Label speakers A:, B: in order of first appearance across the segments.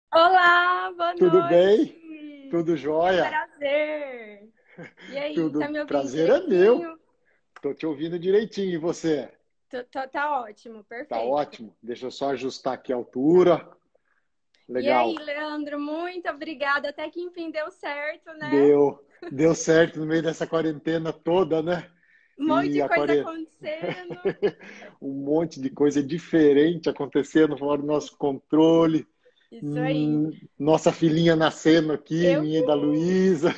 A: Olá, boa
B: Tudo bem?
A: noite.
B: Tudo
A: Que
B: jóia?
A: prazer. E aí, tá
B: Tudo
A: me ouvindo
B: prazer é meu.
A: direitinho?
B: Tô te ouvindo direitinho. E você?
A: Tá ótimo,
B: Tá
A: perfeito.
B: ótimo. Deixa eu só ajustar aqui a
A: Tá.
B: altura.
A: E aí,
B: Legal.
A: Leandro, muito obrigada. Até que enfim deu certo, né?
B: Deu certo no meio dessa quarentena toda, né?
A: Um monte
B: E
A: de
B: a
A: coisa
B: quarentena.
A: acontecendo.
B: Um monte de coisa diferente acontecendo fora do nosso controle.
A: Isso aí.
B: Nossa filhinha nascendo aqui,
A: Eu
B: minha e da
A: vi.
B: Luísa.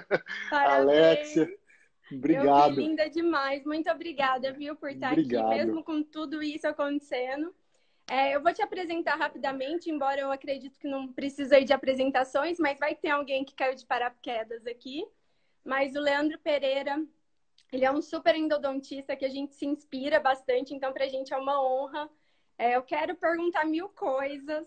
B: Alexia,
A: Parabéns. Eu vi,
B: obrigado.
A: linda demais. Muito obrigada, viu, por estar aqui,
B: Obrigado.
A: mesmo com tudo isso acontecendo. Eu vou te apresentar rapidamente, embora eu acredito que não precisei de apresentações, mas vai ter alguém que caiu de paraquedas aqui. Mas o Leandro Pereira, ele é um super endodontista que a gente se inspira bastante, então para a gente é uma honra. Eu quero perguntar mil coisas.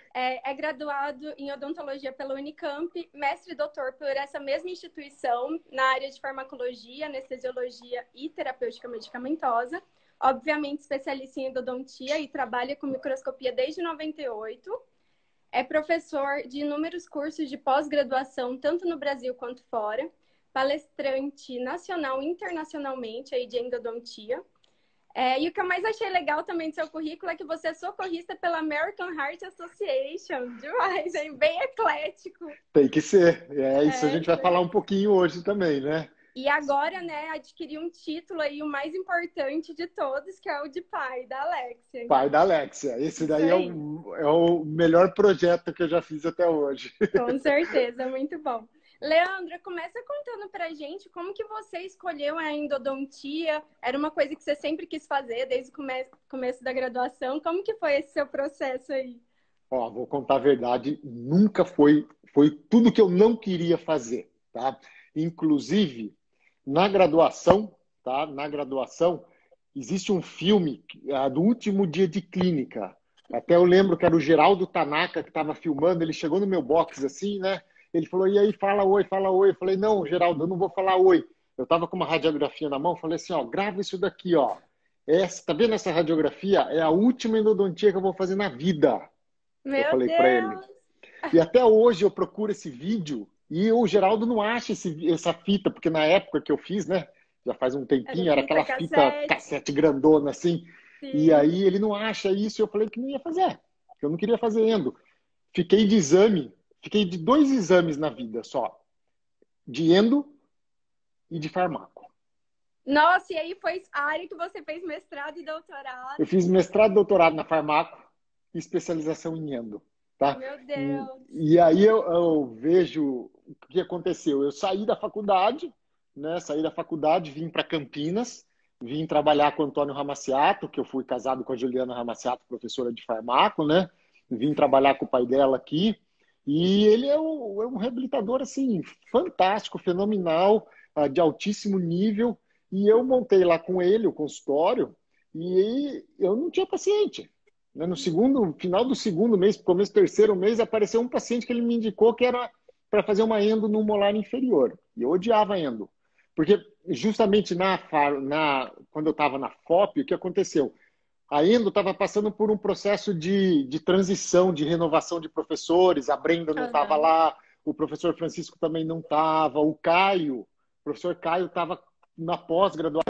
A: É graduado em odontologia pela Unicamp, mestre e doutor por essa mesma instituição na área de farmacologia, anestesiologia e terapêutica medicamentosa. Obviamente especialista em endodontia e trabalha com microscopia desde 98. É professor de inúmeros cursos de pós-graduação, tanto no Brasil quanto fora. Palestrante nacional e internacionalmente aí de endodontia. E o que eu mais achei legal também do seu currículo é que você é socorrista pela American Heart Association. Demais, hein? Bem eclético.
B: Tem que ser. É isso, a
A: É,
B: gente vai falar um pouquinho hoje também, né?
A: e agora, né, adquiri um título aí, o mais importante de todos, que é o de pai da Alexia.
B: Pai da Alexia. Esse
A: Isso
B: daí
A: aí,
B: é o melhor projeto que eu já fiz até hoje.
A: com certeza, muito bom. Leandra, começa contando pra gente como que você escolheu a endodontia. Era uma coisa que você sempre quis fazer desde o começo da graduação. Como que foi esse seu processo aí?
B: Ó, vou contar a verdade, nunca foi tudo que eu não queria fazer, tá? Inclusive, na graduação, tá? Na graduação, existe um filme do último dia de clínica. Até eu lembro que era o Geraldo Tanaka que estava filmando, ele chegou no meu box assim, né? Ele falou: "E aí, fala oi, fala oi". Eu falei: "Não, Geraldo, eu não vou falar oi". Eu estava com uma radiografia na mão, falei assim, ó, grava isso daqui, ó. Tá vendo essa radiografia? É a última endodontia que eu vou fazer na vida. Eu
A: Meu
B: falei para ele.
A: Deus!
B: E até hoje eu procuro esse vídeo e o Geraldo não acha essa fita, porque na época que eu fiz, né? Já faz um
A: Era
B: tempinho, era
A: fita
B: aquela fita
A: cassete,
B: cassete grandona assim. E
A: sim.
B: aí ele não acha isso e eu falei que não ia fazer. Que eu não queria fazer endo. Fiquei de exame, fiquei de dois exames na vida só. De endo e de farmaco.
A: Nossa, e aí foi a área que você fez mestrado e
B: Eu
A: doutorado?
B: fiz mestrado e doutorado na farmaco e especialização em endo, tá?
A: Meu
B: E,
A: Deus!
B: e aí eu vejo o que aconteceu. Eu saí da faculdade, né? Saí da faculdade, vim para Campinas, vim trabalhar com o Antônio Ramaciato, que eu fui casado com a Juliana Ramaciato, professora de farmaco, né? Vim trabalhar com o pai dela aqui. E ele é um reabilitador assim fantástico, fenomenal, de altíssimo nível. E eu montei lá com ele o consultório e eu não tinha paciente. Né? No segundo, final do segundo mês, começo do terceiro mês, apareceu um paciente que ele me indicou que era para fazer uma endo no molar inferior. E eu odiava endo. Porque justamente quando eu estava na FOP, o que aconteceu? A endo estava passando por um processo de transição, de renovação de professores, a Brenda não estava
A: Aham.
B: lá, o professor Francisco também não estava, o professor Caio estava na pós-graduação.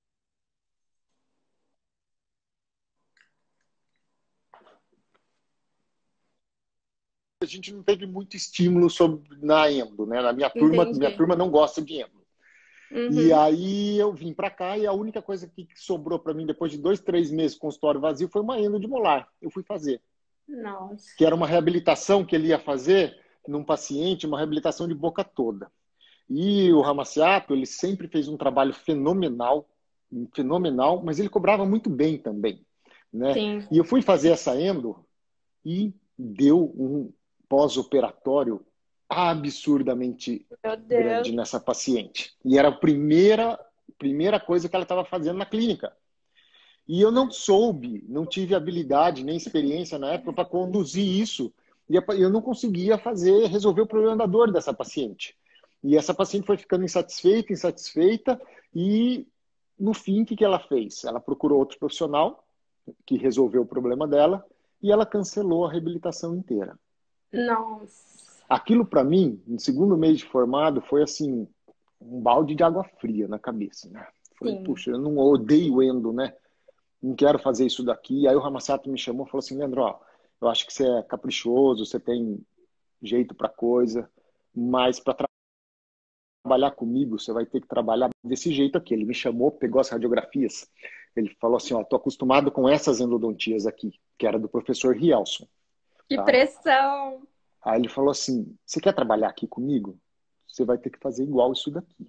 B: A gente não teve muito estímulo na endo, né? Na minha
A: Entendi.
B: turma não gosta de endo. E
A: Uhum.
B: aí eu vim para cá e a única coisa que sobrou para mim depois de 2, 3 meses com o consultório vazio foi uma endo de molar. Eu fui fazer,
A: Nossa.
B: que era uma reabilitação que ele ia fazer num paciente, uma reabilitação de boca toda. E o Ramaciato, ele sempre fez um trabalho fenomenal, fenomenal, mas ele cobrava muito bem também, né?
A: Sim.
B: E eu fui fazer essa endo e deu um pós-operatório absurdamente
A: Meu
B: grande
A: Deus.
B: nessa paciente. E era a primeira coisa que ela estava fazendo na clínica. E eu não soube, não tive habilidade nem experiência na época para conduzir isso. E eu não conseguia resolver o problema da dor dessa paciente. E essa paciente foi ficando insatisfeita, insatisfeita, e no fim, o que ela fez? Ela procurou outro profissional que resolveu o problema dela e ela cancelou a reabilitação inteira.
A: Nossa.
B: Aquilo para mim, no segundo mês de formado, foi assim, um balde de água fria na cabeça, né? Falei,
A: Sim.
B: puxa, eu não odeio endo, né? Não quero fazer isso daqui. Aí o Ramasato me chamou e falou assim, Leandro, ó, eu acho que você é caprichoso, você tem jeito para coisa, mas para trabalhar comigo, você vai ter que trabalhar desse jeito aqui. Ele me chamou, pegou as radiografias, ele falou assim, ó, tô acostumado com essas endodontias aqui, que era do professor Rielson,
A: Que
B: tá?
A: pressão.
B: Aí ele falou assim, você quer trabalhar aqui comigo? Você vai ter que fazer igual isso daqui.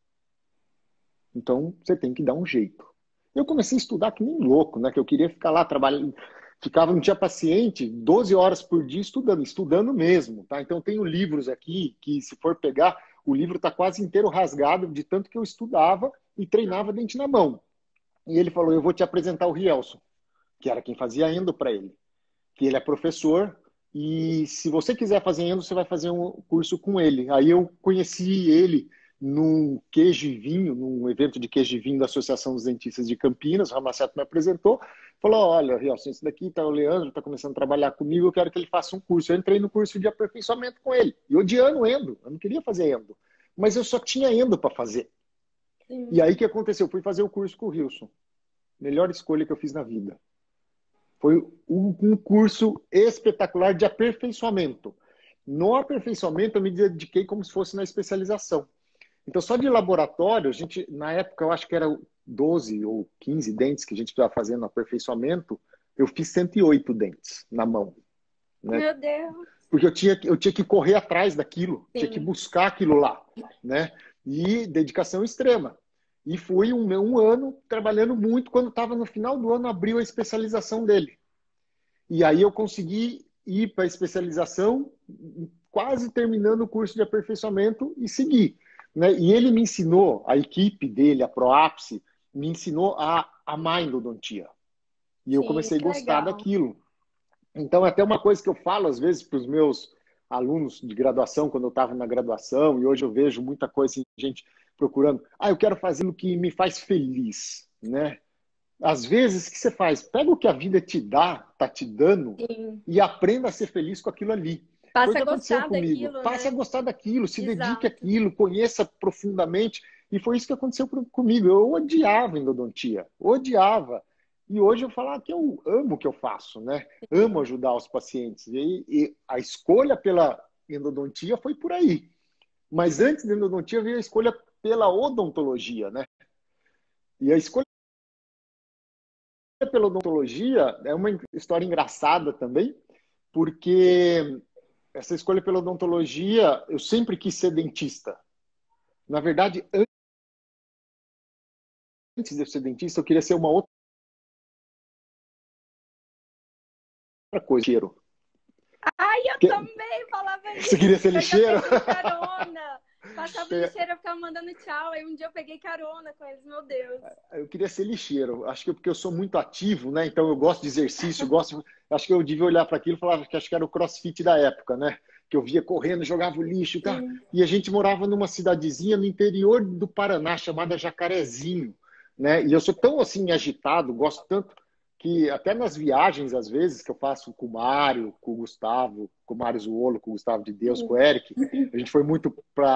B: Então, você tem que dar um jeito. Eu comecei a estudar que nem louco, né? Que eu queria ficar lá trabalhando. Ficava, não tinha paciente, 12 horas por dia estudando, estudando mesmo, tá? Então, tenho livros aqui que, se for pegar, o livro está quase inteiro rasgado de tanto que eu estudava e treinava dente na mão. E ele falou, eu vou te apresentar o Rielson, que era quem fazia endo para ele. Que ele é professor e se você quiser fazer endo, você vai fazer um curso com ele. Aí eu conheci ele num queijo e vinho, num evento de queijo e vinho da Associação dos Dentistas de Campinas. O Ramaceto me apresentou, falou, olha, Rielson, esse daqui tá o Leandro, está começando a trabalhar comigo, eu quero que ele faça um curso. Eu entrei no curso de aperfeiçoamento com ele, e odiando endo, eu não queria fazer endo, mas eu só tinha endo para fazer. E
A: Sim.
B: aí o que aconteceu? Eu fui fazer o curso com o Rilson. Melhor escolha que eu fiz na vida. Foi um curso espetacular de aperfeiçoamento. No aperfeiçoamento, eu me dediquei como se fosse na especialização. Então, só de laboratório, a gente, na época, eu acho que era 12 ou 15 dentes que a gente estava fazendo no aperfeiçoamento, eu fiz 108 dentes na mão, né?
A: Meu Deus.
B: Porque eu tinha que correr atrás daquilo, tinha que
A: Sim.
B: buscar aquilo lá, né? E dedicação extrema. E fui um ano trabalhando muito. Quando estava no final do ano, abriu a especialização dele. E aí eu consegui ir para a especialização, quase terminando o curso de aperfeiçoamento e seguir, né? E ele me ensinou, a equipe dele, a Proapse, me ensinou a amar a endodontia. E eu
A: Sim,
B: comecei a
A: que
B: gostar
A: legal.
B: daquilo. Então, até uma coisa que eu falo às vezes para os meus alunos de graduação, quando eu estava na graduação, e hoje eu vejo muita coisa, assim, gente procurando, eu quero fazer o que me faz feliz, né? Às vezes, o que você faz? Pega o que a vida te dá, tá te dando,
A: Sim.
B: e aprenda a ser feliz com aquilo ali. Foi o
A: Passa a
B: que aconteceu
A: gostar
B: comigo.
A: daquilo,
B: Passe a
A: né?
B: gostar daquilo, se dedique
A: Exato.
B: àquilo, conheça profundamente. E foi isso que aconteceu comigo. Eu odiava endodontia, odiava. E hoje eu falo que eu amo o que eu faço, né? Amo
A: Sim.
B: ajudar os pacientes. E a escolha pela endodontia foi por aí. Mas antes da endodontia veio a escolha pela odontologia, né? E a escolha pela odontologia é uma história engraçada também, porque essa escolha pela odontologia, eu sempre quis ser dentista. Na verdade, antes de eu ser dentista, eu queria ser uma outra coisa. Lixeiro.
A: Ai, eu
B: Porque-
A: também falava
B: Você queria
A: isso.
B: ser
A: Eu já
B: lixeiro?
A: peguei carona. Passava o lixeiro, eu ficava mandando tchau. Aí um dia eu peguei carona com eles, meu Deus.
B: Eu queria ser lixeiro. Acho que porque eu sou muito ativo, né? Então eu gosto de exercício, acho que eu devia olhar para aquilo e falar que acho que era o CrossFit da época, né? Que eu via correndo, jogava o lixo, tá?
A: Sim.
B: E a gente morava numa cidadezinha no interior do Paraná chamada Jacarezinho, né? E eu sou tão assim agitado, gosto tanto que até nas viagens às vezes que eu faço com o Mário, com o Gustavo, com o Mário Zuolo, com o Gustavo de Deus, com o
A: Sim.
B: Eric, a gente foi muito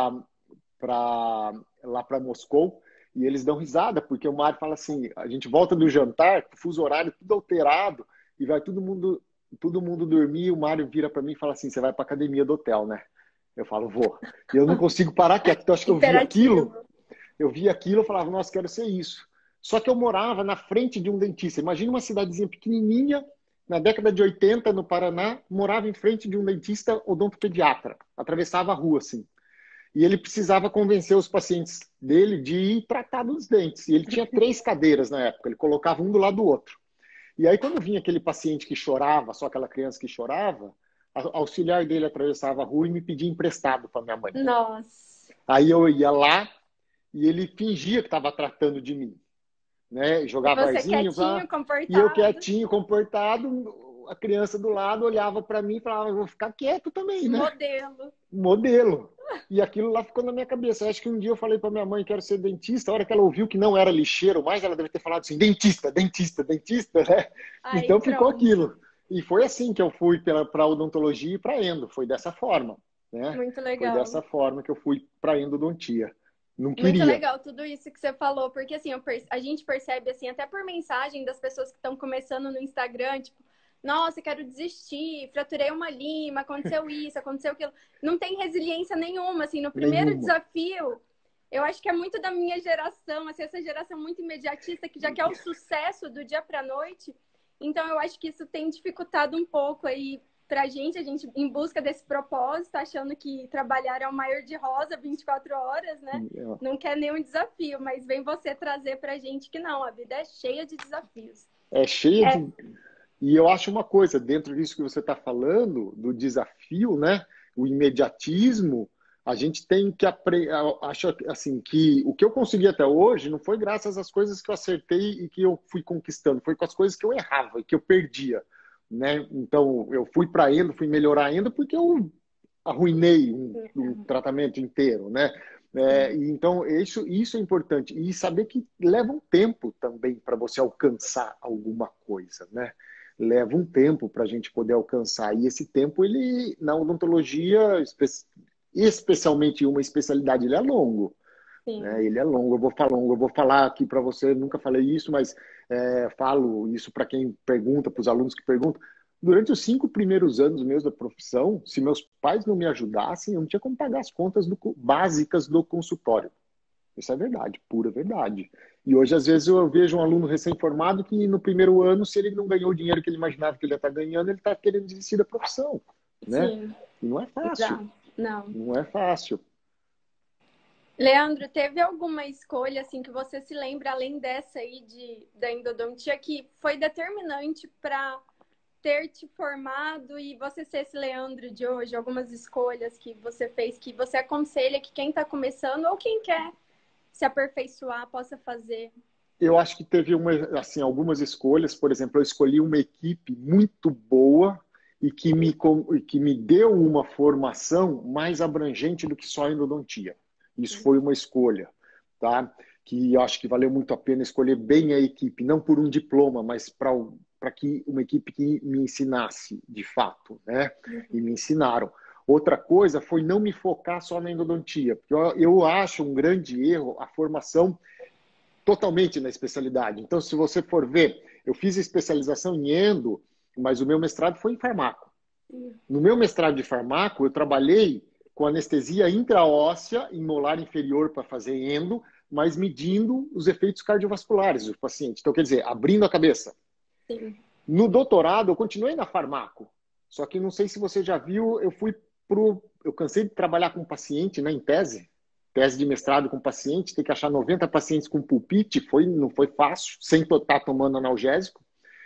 B: lá para Moscou. E eles dão risada, porque o Mário fala assim: a gente volta do jantar, fuso horário tudo alterado, e vai todo mundo dormir. E o Mário vira para mim e fala assim: você vai para academia do hotel, né? Eu falo, vou. E eu não consigo parar quieto. Então, acho que
A: Imperativo.
B: eu via aquilo, eu falava, nossa, quero ser isso. Só que eu morava na frente de um dentista. Imagina uma cidadezinha pequenininha, na década de 80, no Paraná, morava em frente de um dentista odontopediatra. Atravessava a rua, assim. E ele precisava convencer os pacientes dele de ir tratar dos dentes. E ele tinha 3 cadeiras na época, ele colocava um do lado do outro. E aí, quando vinha aquele paciente que chorava, só aquela criança que chorava, a auxiliar dele atravessava a rua e me pedia emprestado para minha mãe.
A: Nossa.
B: Aí eu ia lá e ele fingia que estava tratando de mim, né?
A: E
B: Jogava
A: você
B: arzinho,
A: quietinho,
B: e eu
A: comportado.
B: quietinho, comportado, a criança do lado olhava para mim e falava, eu vou ficar quieto também, né?
A: Modelo.
B: Modelo. E aquilo lá ficou na minha cabeça. Eu acho que um dia eu falei para minha mãe que quero ser dentista. A hora que ela ouviu que não era lixeiro mais, ela deve ter falado assim: dentista, dentista, dentista, né?
A: Aí
B: Então ficou
A: pronto.
B: aquilo. E foi assim que eu fui para odontologia e para endo, foi dessa forma, né?
A: Muito
B: Foi
A: legal.
B: dessa forma que eu fui para endodontia. Não
A: Muito
B: queria.
A: legal tudo isso que você falou, porque assim, a gente percebe assim, até por mensagem das pessoas que estão começando no Instagram, tipo, nossa, quero desistir, fraturei uma lima, aconteceu isso, aconteceu aquilo. Não tem resiliência nenhuma, assim, no primeiro
B: Nenhuma.
A: desafio, eu acho que é muito da minha geração, assim, essa geração muito imediatista que já quer o sucesso do dia para noite. Então eu acho que isso tem dificultado um pouco aí pra gente, a gente em busca desse propósito, achando que trabalhar é o maior de rosa 24 horas, né? Não quer nenhum desafio, mas vem você trazer pra gente que não, a vida é cheia de desafios.
B: É cheia
A: É,
B: de. E eu acho uma coisa, dentro disso que você está falando, do desafio, né? O imediatismo, a gente tem que aprender. Acho assim, que o que eu consegui até hoje não foi graças às coisas que eu acertei e que eu fui conquistando, foi com as coisas que eu errava e que eu perdia, né? Então, eu fui para endo, fui melhorar endo porque eu arruinei um tratamento inteiro, né? Então, isso é importante. E saber que leva um tempo também para você alcançar alguma coisa, né? Leva um tempo para a gente poder alcançar. E esse tempo, ele, na odontologia, especialmente em uma especialidade, ele é longo. Né?
A: sim.
B: Ele é longo. Eu vou falar aqui para você, nunca falei isso, mas falo isso para quem pergunta, para os alunos que perguntam. Durante os 5 primeiros anos meus da profissão, se meus pais não me ajudassem, eu não tinha como pagar as contas básicas do consultório. Isso é verdade, pura verdade. E hoje, às vezes, eu vejo um aluno recém-formado que no primeiro ano, se ele não ganhou o dinheiro que ele imaginava que ele ia estar ganhando, ele está querendo desistir da profissão, né?
A: Sim,
B: E não é fácil,
A: exato. Não.
B: não é fácil.
A: Leandro, teve alguma escolha assim que você se lembra, além dessa aí da endodontia, que foi determinante para ter te formado e você ser esse Leandro de hoje? Algumas escolhas que você fez que você aconselha que quem está começando ou quem quer se aperfeiçoar possa fazer?
B: Eu acho que teve assim, algumas escolhas. Por exemplo, eu escolhi uma equipe muito boa e que me deu uma formação mais abrangente do que só endodontia. Isso foi uma escolha, tá? Que eu acho que valeu muito a pena escolher bem a equipe, não por um diploma, mas para que uma equipe que me ensinasse de fato, né? E me ensinaram. Outra coisa foi não me focar só na endodontia, porque eu acho um grande erro a formação totalmente na especialidade. Então, se você for ver, eu fiz especialização em endo, mas o meu mestrado foi em farmaco. No meu mestrado de farmaco, eu trabalhei com anestesia intraóssea em molar inferior para fazer endo, mas medindo os efeitos cardiovasculares do paciente. Então, quer dizer, abrindo a cabeça.
A: Sim.
B: No doutorado, eu continuei na farmaco. Só que não sei se você já viu, eu cansei de trabalhar com paciente, né, em tese de mestrado com paciente, tem que achar 90 pacientes com pulpite, não foi fácil, sem estar tomando analgésico.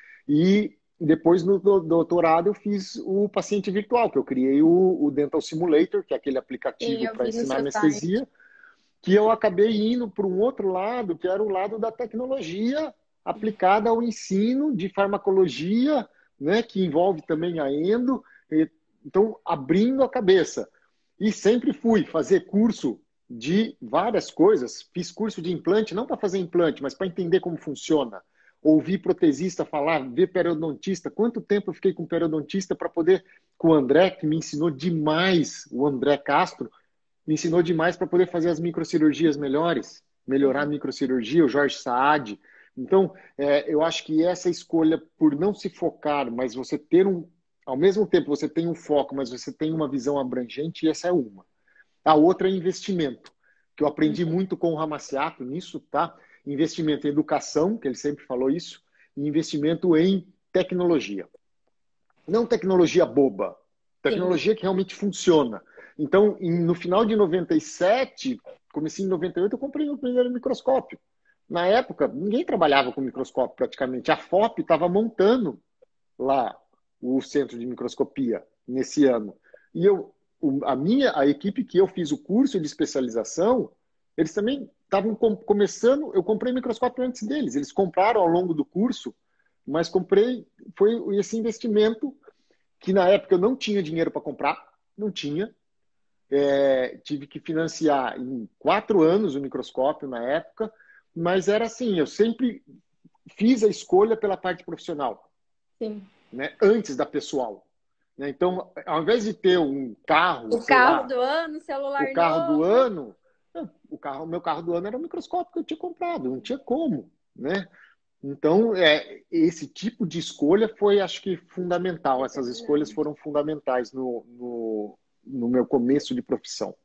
B: E depois, no doutorado, eu fiz o paciente virtual, que eu criei o Dental Simulator, que é aquele
A: Sim,
B: aplicativo
A: eu
B: para
A: vi no
B: ensinar
A: seu site.
B: anestesia, que eu acabei indo para um outro lado, que era o lado da tecnologia aplicada ao ensino de farmacologia, né, que envolve também a endo. Então, abrindo a cabeça. E sempre fui fazer curso de várias coisas. Fiz curso de implante, não para fazer implante, mas para entender como funciona. Ouvi protesista falar, ver periodontista. Quanto tempo eu fiquei com periodontista para poder, com o André, que me ensinou demais, o André Castro, me ensinou demais para poder fazer as microcirurgias melhores, melhorar a microcirurgia, o Jorge Saad. Então, eu acho que essa escolha por não se focar, mas você ter ao mesmo tempo você tem um foco, mas você tem uma visão abrangente, e essa é uma. A outra é investimento, que eu aprendi muito com o Ramaciato nisso, tá? Investimento em educação, que ele sempre falou isso, e investimento em tecnologia. Não tecnologia boba,
A: Sim.
B: tecnologia que realmente funciona. Então, no final de 97, comecei em 98, eu comprei o primeiro microscópio. Na época, ninguém trabalhava com microscópio praticamente. A FOP estava montando lá o centro de microscopia nesse ano. E a equipe que eu fiz o curso de especialização, eles também estavam começando. Eu comprei microscópio antes deles. Eles compraram ao longo do curso, mas foi esse investimento que na época eu não tinha dinheiro para comprar, não tinha. Tive que financiar em 4 anos o microscópio na época, mas era assim, eu sempre fiz a escolha pela parte profissional.
A: Sim.
B: né? Antes da pessoal. Né? Então, ao invés de ter um carro,
A: O carro do ano, celular
B: o carro do
A: novo.
B: ano, o meu carro do ano era o microscópio que eu tinha comprado, não tinha como, né? Então, esse tipo de escolha foi, acho que, fundamental. Essas escolhas
A: Determinante.
B: foram fundamentais no meu começo de profissão.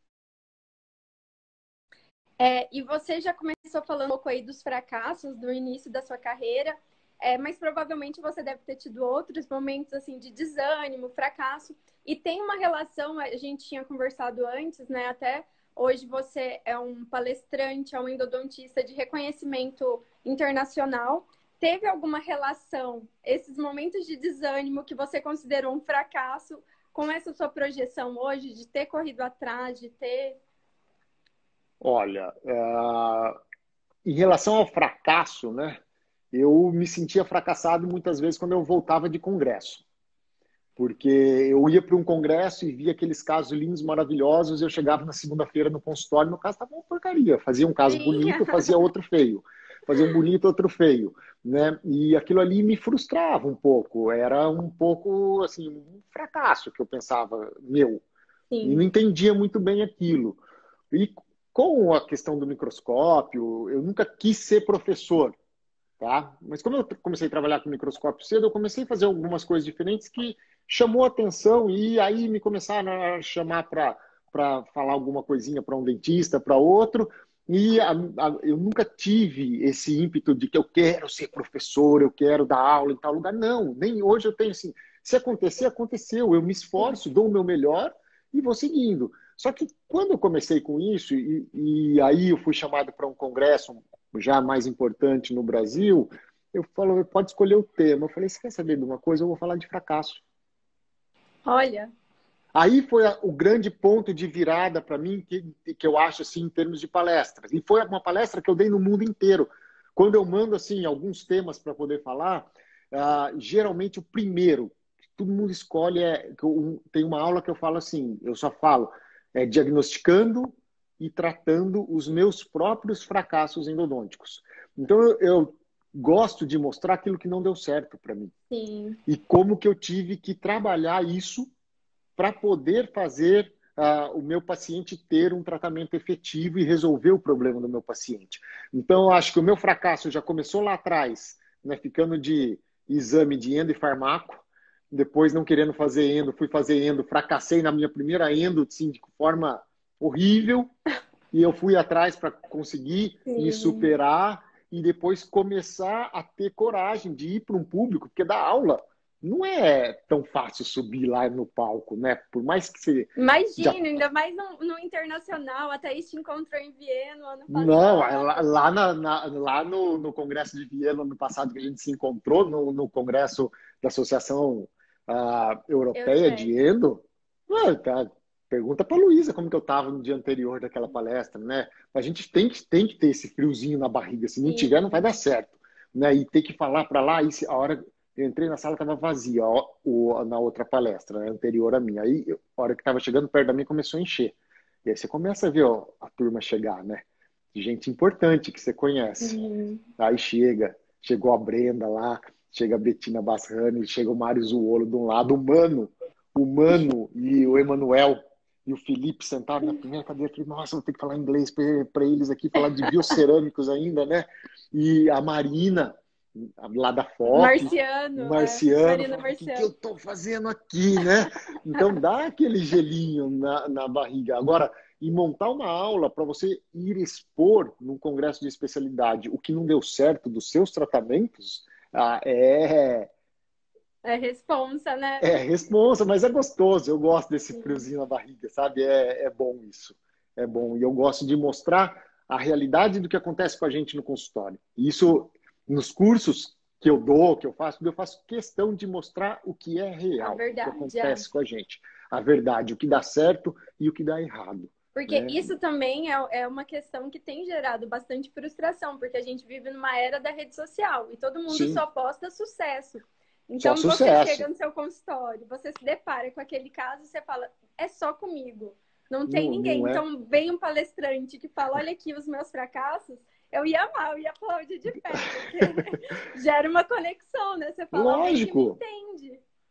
A: E você já começou falando um pouco aí dos fracassos do início da sua carreira, mas provavelmente você deve ter tido outros momentos assim de desânimo, fracasso, e tem uma relação, a gente tinha conversado antes, né? Até hoje você é um palestrante, é um endodontista de reconhecimento internacional. Teve alguma relação, esses momentos de desânimo que você considerou um fracasso, com essa sua projeção hoje de ter corrido atrás, de ter...
B: Olha, em relação ao fracasso, né? Eu me sentia fracassado muitas vezes quando eu voltava de congresso. Porque eu ia para um congresso e via aqueles casos lindos, maravilhosos, e eu chegava na segunda-feira no consultório e meu caso estava uma porcaria. Fazia um caso
A: Sim.
B: bonito, fazia outro feio. Fazia um bonito, outro feio. Né? E aquilo ali me frustrava um pouco. Era um pouco, assim, um fracasso que eu pensava, meu. E não
A: Sim.
B: entendia muito bem aquilo. E com a questão do microscópio, eu nunca quis ser professor. Tá? Mas como eu comecei a trabalhar com microscópio cedo, eu comecei a fazer algumas coisas diferentes que chamou a atenção e aí me começaram a chamar para falar alguma coisinha para um dentista, para outro. E eu nunca tive esse ímpeto de que eu quero ser professor, eu quero dar aula em tal lugar. Não, nem hoje eu tenho assim. Se acontecer, aconteceu. Eu me esforço, dou o meu melhor e vou seguindo. Só que quando eu comecei com isso, e aí eu fui chamado para um congresso já mais importante no Brasil, eu falo, pode escolher o tema. Eu falei, você quer saber de uma coisa? Eu vou falar de fracasso.
A: Olha.
B: Aí foi o grande ponto de virada para mim, que eu acho, assim, em termos de palestras. E foi uma palestra que eu dei no mundo inteiro. Quando eu mando, assim, alguns temas para poder falar, geralmente o primeiro que todo mundo escolhe tem uma aula que eu falo assim, eu só falo, diagnosticando e tratando os meus próprios fracassos endodônticos. Então, eu gosto de mostrar aquilo que não deu certo para mim.
A: Sim.
B: E como que eu tive que trabalhar isso para poder fazer o meu paciente ter um tratamento efetivo e resolver o problema do meu paciente. Então, eu acho que o meu fracasso já começou lá atrás, né, ficando de exame de endo e farmaco, depois não querendo fazer endo, fui fazer endo, fracassei na minha primeira endo, assim, de forma horrível, e eu fui atrás para conseguir me
A: Sim.
B: superar e depois começar a ter coragem de ir para um público, porque dar aula não é tão fácil subir lá no palco, né? Por mais que você já...
A: Imagina, ainda mais no internacional, até isso te encontrou em Viena no ano
B: Não,
A: passado.
B: lá no Congresso de Viena, ano passado, que a gente se encontrou, no Congresso da Associação Europeia de
A: Europeia.
B: Endo, tá, pergunta para a Luísa como que eu estava no dia anterior daquela palestra, né? A gente tem que ter esse friozinho na barriga, se não tiver, não vai
A: Sim.
B: dar certo. Né? E ter que falar para lá, e a hora eu entrei na sala estava vazia, na outra palestra, né, anterior à minha. Aí, a hora que estava chegando perto da minha, começou a encher. E aí você começa a ver a turma chegar, né? De gente importante que você conhece.
A: Sim.
B: Aí chegou a Brenda lá, chega a Betina Basrani, chega o Mário Zuolo de um lado, o Mano e o Emanuel e o Felipe sentaram na primeira cadeira. Eu falei, nossa, vou ter que falar inglês para eles aqui, falar de biocerâmicos ainda, né? E a Marina, lá da FOP,
A: Marciano,
B: Marciano,
A: Marina
B: falava, o que eu
A: Marciano.
B: estou fazendo aqui, né? Então dá aquele gelinho na barriga. Agora, e montar uma aula para você ir expor num congresso de especialidade o que não deu certo dos seus tratamentos, é
A: Responsa, né?
B: responsa, mas é gostoso. Eu gosto desse
A: Sim.
B: friozinho na barriga, sabe? É bom isso. É bom. E eu gosto de mostrar a realidade do que acontece com a gente no consultório. E isso, nos cursos que eu faço questão de mostrar o que é
A: A
B: real, o que
A: verdade, é.
B: acontece com a gente. A verdade, o que dá certo e o que dá errado.
A: Porque
B: Né?
A: isso também é uma questão que tem gerado bastante frustração, porque a gente vive numa era da rede social e todo mundo
B: Sim,
A: só posta sucesso.
B: só
A: Então você chega
B: sucesso.
A: no seu consultório, você se depara com aquele caso e você fala, é só comigo, não tem
B: Não,
A: ninguém.
B: não é?
A: Então vem um palestrante que fala, olha aqui os meus fracassos, eu ia amar, eu ia aplaudir de pé, porque gera uma conexão, né? Você fala, alguém que me
B: Lógico.
A: entende.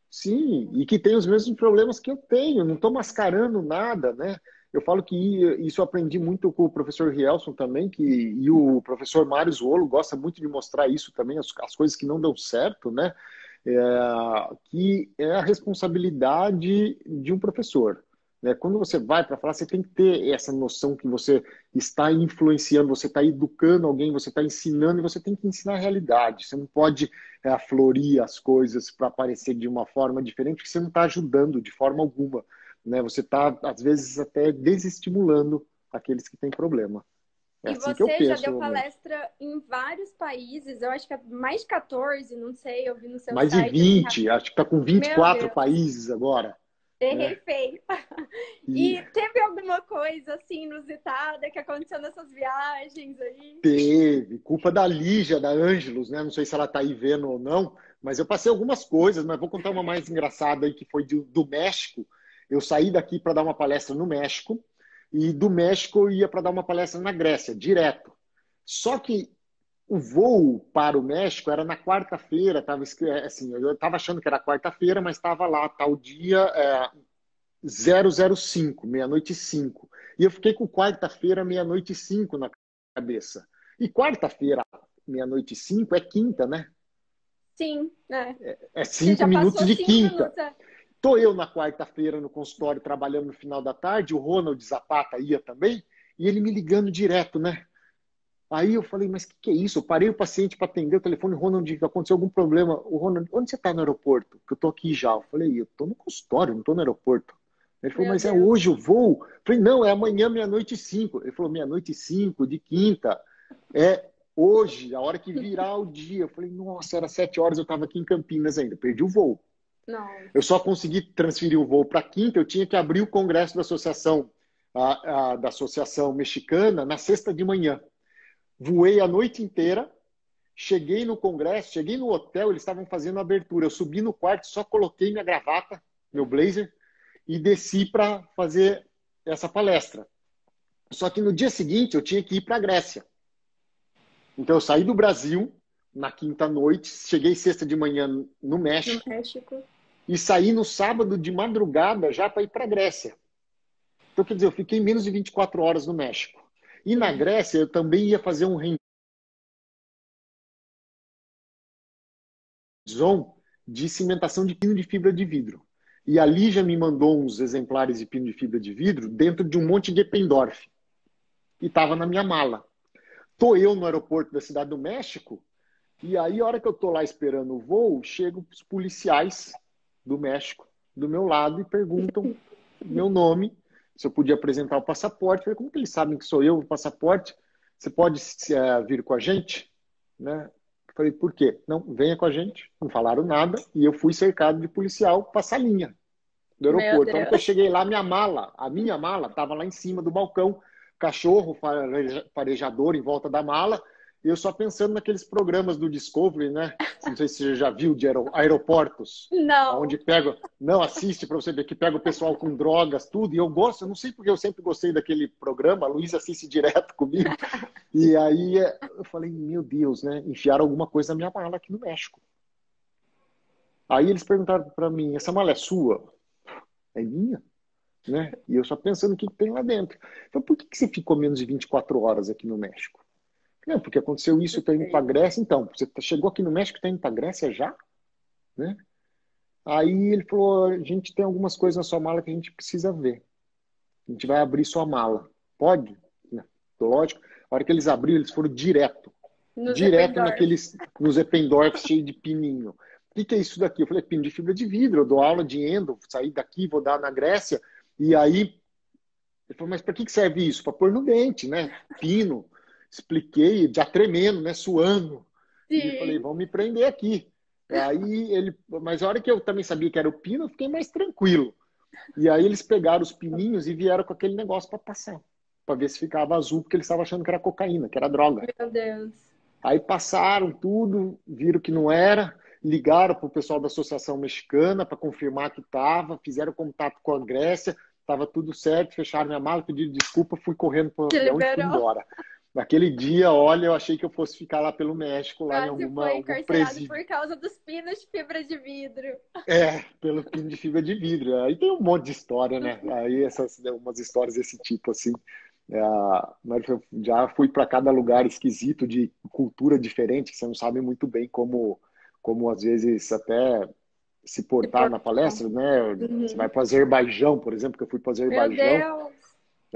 B: Sim, e que tem os mesmos problemas que eu tenho, não estou mascarando nada, né? Eu falo que isso eu aprendi muito com o professor Rielson também, e o professor Mário Zuolo gosta muito de mostrar isso também, as coisas que não dão certo, né? Que é a responsabilidade de um professor, né? Quando você vai para falar, você tem que ter essa noção que você está influenciando, você está educando alguém, você está ensinando, e você tem que ensinar a realidade. Você não pode aflorir as coisas para parecer de uma forma diferente, porque você não está ajudando de forma alguma, né? Você está, às vezes, até desestimulando aqueles que têm problema. É
A: E
B: assim que eu
A: você já
B: penso,
A: deu
B: pelo menos.
A: palestra em vários países, eu acho que é mais de 14, não sei, eu vi no seu
B: Mais de
A: site, assim,
B: 20, acho que está com
A: meu
B: 24
A: Deus,
B: países agora,
A: errei
B: né?
A: feio.
B: E
A: E teve alguma coisa, assim, inusitada que aconteceu nessas viagens aí?
B: teve, culpa da Lígia, da Ângelos, né? Não sei se ela está aí vendo ou não, mas eu passei algumas coisas, mas vou contar uma mais engraçada aí, que foi do México. Eu saí daqui para dar uma palestra no México, e do México eu ia para dar uma palestra na Grécia, direto. Só que o voo para o México era na quarta-feira, tava, assim, eu estava achando que era quarta-feira, mas estava lá, tal dia, 005, meia-noite e 5. E eu fiquei com quarta-feira, meia-noite e 5 na cabeça. E quarta-feira, meia-noite e 5 é quinta, né?
A: Sim, né?
B: É
A: Que
B: cinco
A: já
B: minutos
A: passou
B: de
A: 5 minutos.
B: quinta. Tô eu na quarta-feira no consultório trabalhando no final da tarde, o Ronald Zapata ia também, e ele me ligando direto, né? Aí eu falei, mas o que é isso? Eu parei o paciente para atender o telefone, Ronald, aconteceu algum problema? O Ronald, onde você está no aeroporto? Que eu tô aqui já. Eu falei, eu tô no consultório, não tô no aeroporto. Ele falou,
A: Meu
B: mas é
A: Deus.
B: hoje o voo? Eu falei, não, é amanhã, meia-noite e 5. Ele falou, meia-noite e 5, de quinta. É hoje, a hora que virar o dia. Eu falei, nossa, era 7 horas, eu estava aqui em Campinas ainda, perdi o voo.
A: Nossa.
B: Eu só consegui transferir o voo para quinta, eu tinha que abrir o congresso da associação, da associação mexicana na sexta de manhã. Voei a noite inteira, cheguei no congresso, cheguei no hotel, eles estavam fazendo a abertura. Eu subi no quarto, só coloquei minha gravata, meu blazer, e desci para fazer essa palestra. Só que no dia seguinte eu tinha que ir para a Grécia. Então eu saí do Brasil na quinta noite, cheguei sexta de manhã no
A: No
B: México
A: México.
B: e saí no sábado de madrugada já para ir para a Grécia. Então, quer dizer, eu fiquei menos de 24 horas no México. E na
A: Sim.
B: Grécia eu também ia fazer um hands-on de cimentação de pino de fibra de vidro. E a Lígia me mandou uns exemplares de pino de fibra de vidro dentro de um monte de Eppendorf. E estava na minha mala. Tô eu no aeroporto da Cidade do México, e aí, a hora que eu tô lá esperando o voo, chegam os policiais do México do meu lado e perguntam meu nome, se eu podia apresentar o passaporte. Eu falei, como que eles sabem que sou eu, o passaporte? Você pode vir com a gente? Né? Falei, por quê? Não, venha com a gente. Não falaram nada e eu fui cercado de policial para a salinha do
A: Meu
B: aeroporto. A hora que eu
A: Deus.
B: cheguei lá, a minha mala estava lá em cima do balcão, cachorro farejador em volta da mala, e eu só pensando naqueles programas do Discovery, né? Não sei se você já viu de aeroportos,
A: Não.
B: aonde pega, não assiste para você ver que pega o pessoal com drogas, tudo, e eu gosto, eu não sei porque eu sempre gostei daquele programa, a Luísa assiste direto comigo, e aí eu falei, meu Deus, né? Enfiaram alguma coisa na minha mala aqui no México. Aí eles perguntaram para mim, essa mala é sua? É minha? Né? E eu só pensando o que tem lá dentro. Então, por que você ficou menos de 24 horas aqui no México? Não, porque aconteceu isso, está indo para a Grécia. Então, você chegou aqui no México, está indo para a Grécia já? Né? Aí ele falou, a gente tem algumas coisas na sua mala que a gente precisa ver. A gente vai abrir sua mala. Pode? Né? Lógico. A hora que eles abriram, eles foram direto.
A: Nos
B: Direto
A: Eppendorf.
B: nos Eppendorf cheio de pininho. O que é isso daqui? Eu falei, pino de fibra de vidro. Eu dou aula de endo, saí daqui, vou dar na Grécia. E aí ele falou, mas para que serve isso? Para pôr no dente, né? Pino. Expliquei, já tremendo, né? Suando. E falei,
A: Sim.
B: vão me prender aqui. Aí ele, mas a hora que eu também sabia que era o pino, eu fiquei mais tranquilo. E aí eles pegaram os pininhos e vieram com aquele negócio para passar, para ver se ficava azul, porque eles estavam achando que era cocaína, que era droga.
A: Meu Deus.
B: Aí passaram tudo, viram que não era, ligaram para o pessoal da Associação Mexicana para confirmar que estava, fizeram contato com a Grécia, estava tudo certo, fecharam minha mala, pediram desculpa, fui correndo para o
A: Te
B: avião e fui
A: liberou.
B: embora. naquele dia, olha, eu achei que eu fosse ficar lá pelo México, lá em
A: Quase foi
B: algum
A: encarcerado
B: presídio.
A: por causa dos pinos de fibra de vidro.
B: É, pelo pino de fibra de vidro. Aí tem um monte de história, né? Aí essas, umas histórias desse tipo, assim. É, mas já fui para cada lugar esquisito de cultura diferente, que você não sabe muito bem como às vezes até se
A: Se
B: portar na
A: portam.
B: palestra, né? Você vai
A: Uhum.
B: para o Azerbaijão, por exemplo, que eu fui para o
A: Meu
B: Azerbaijão,
A: Deus!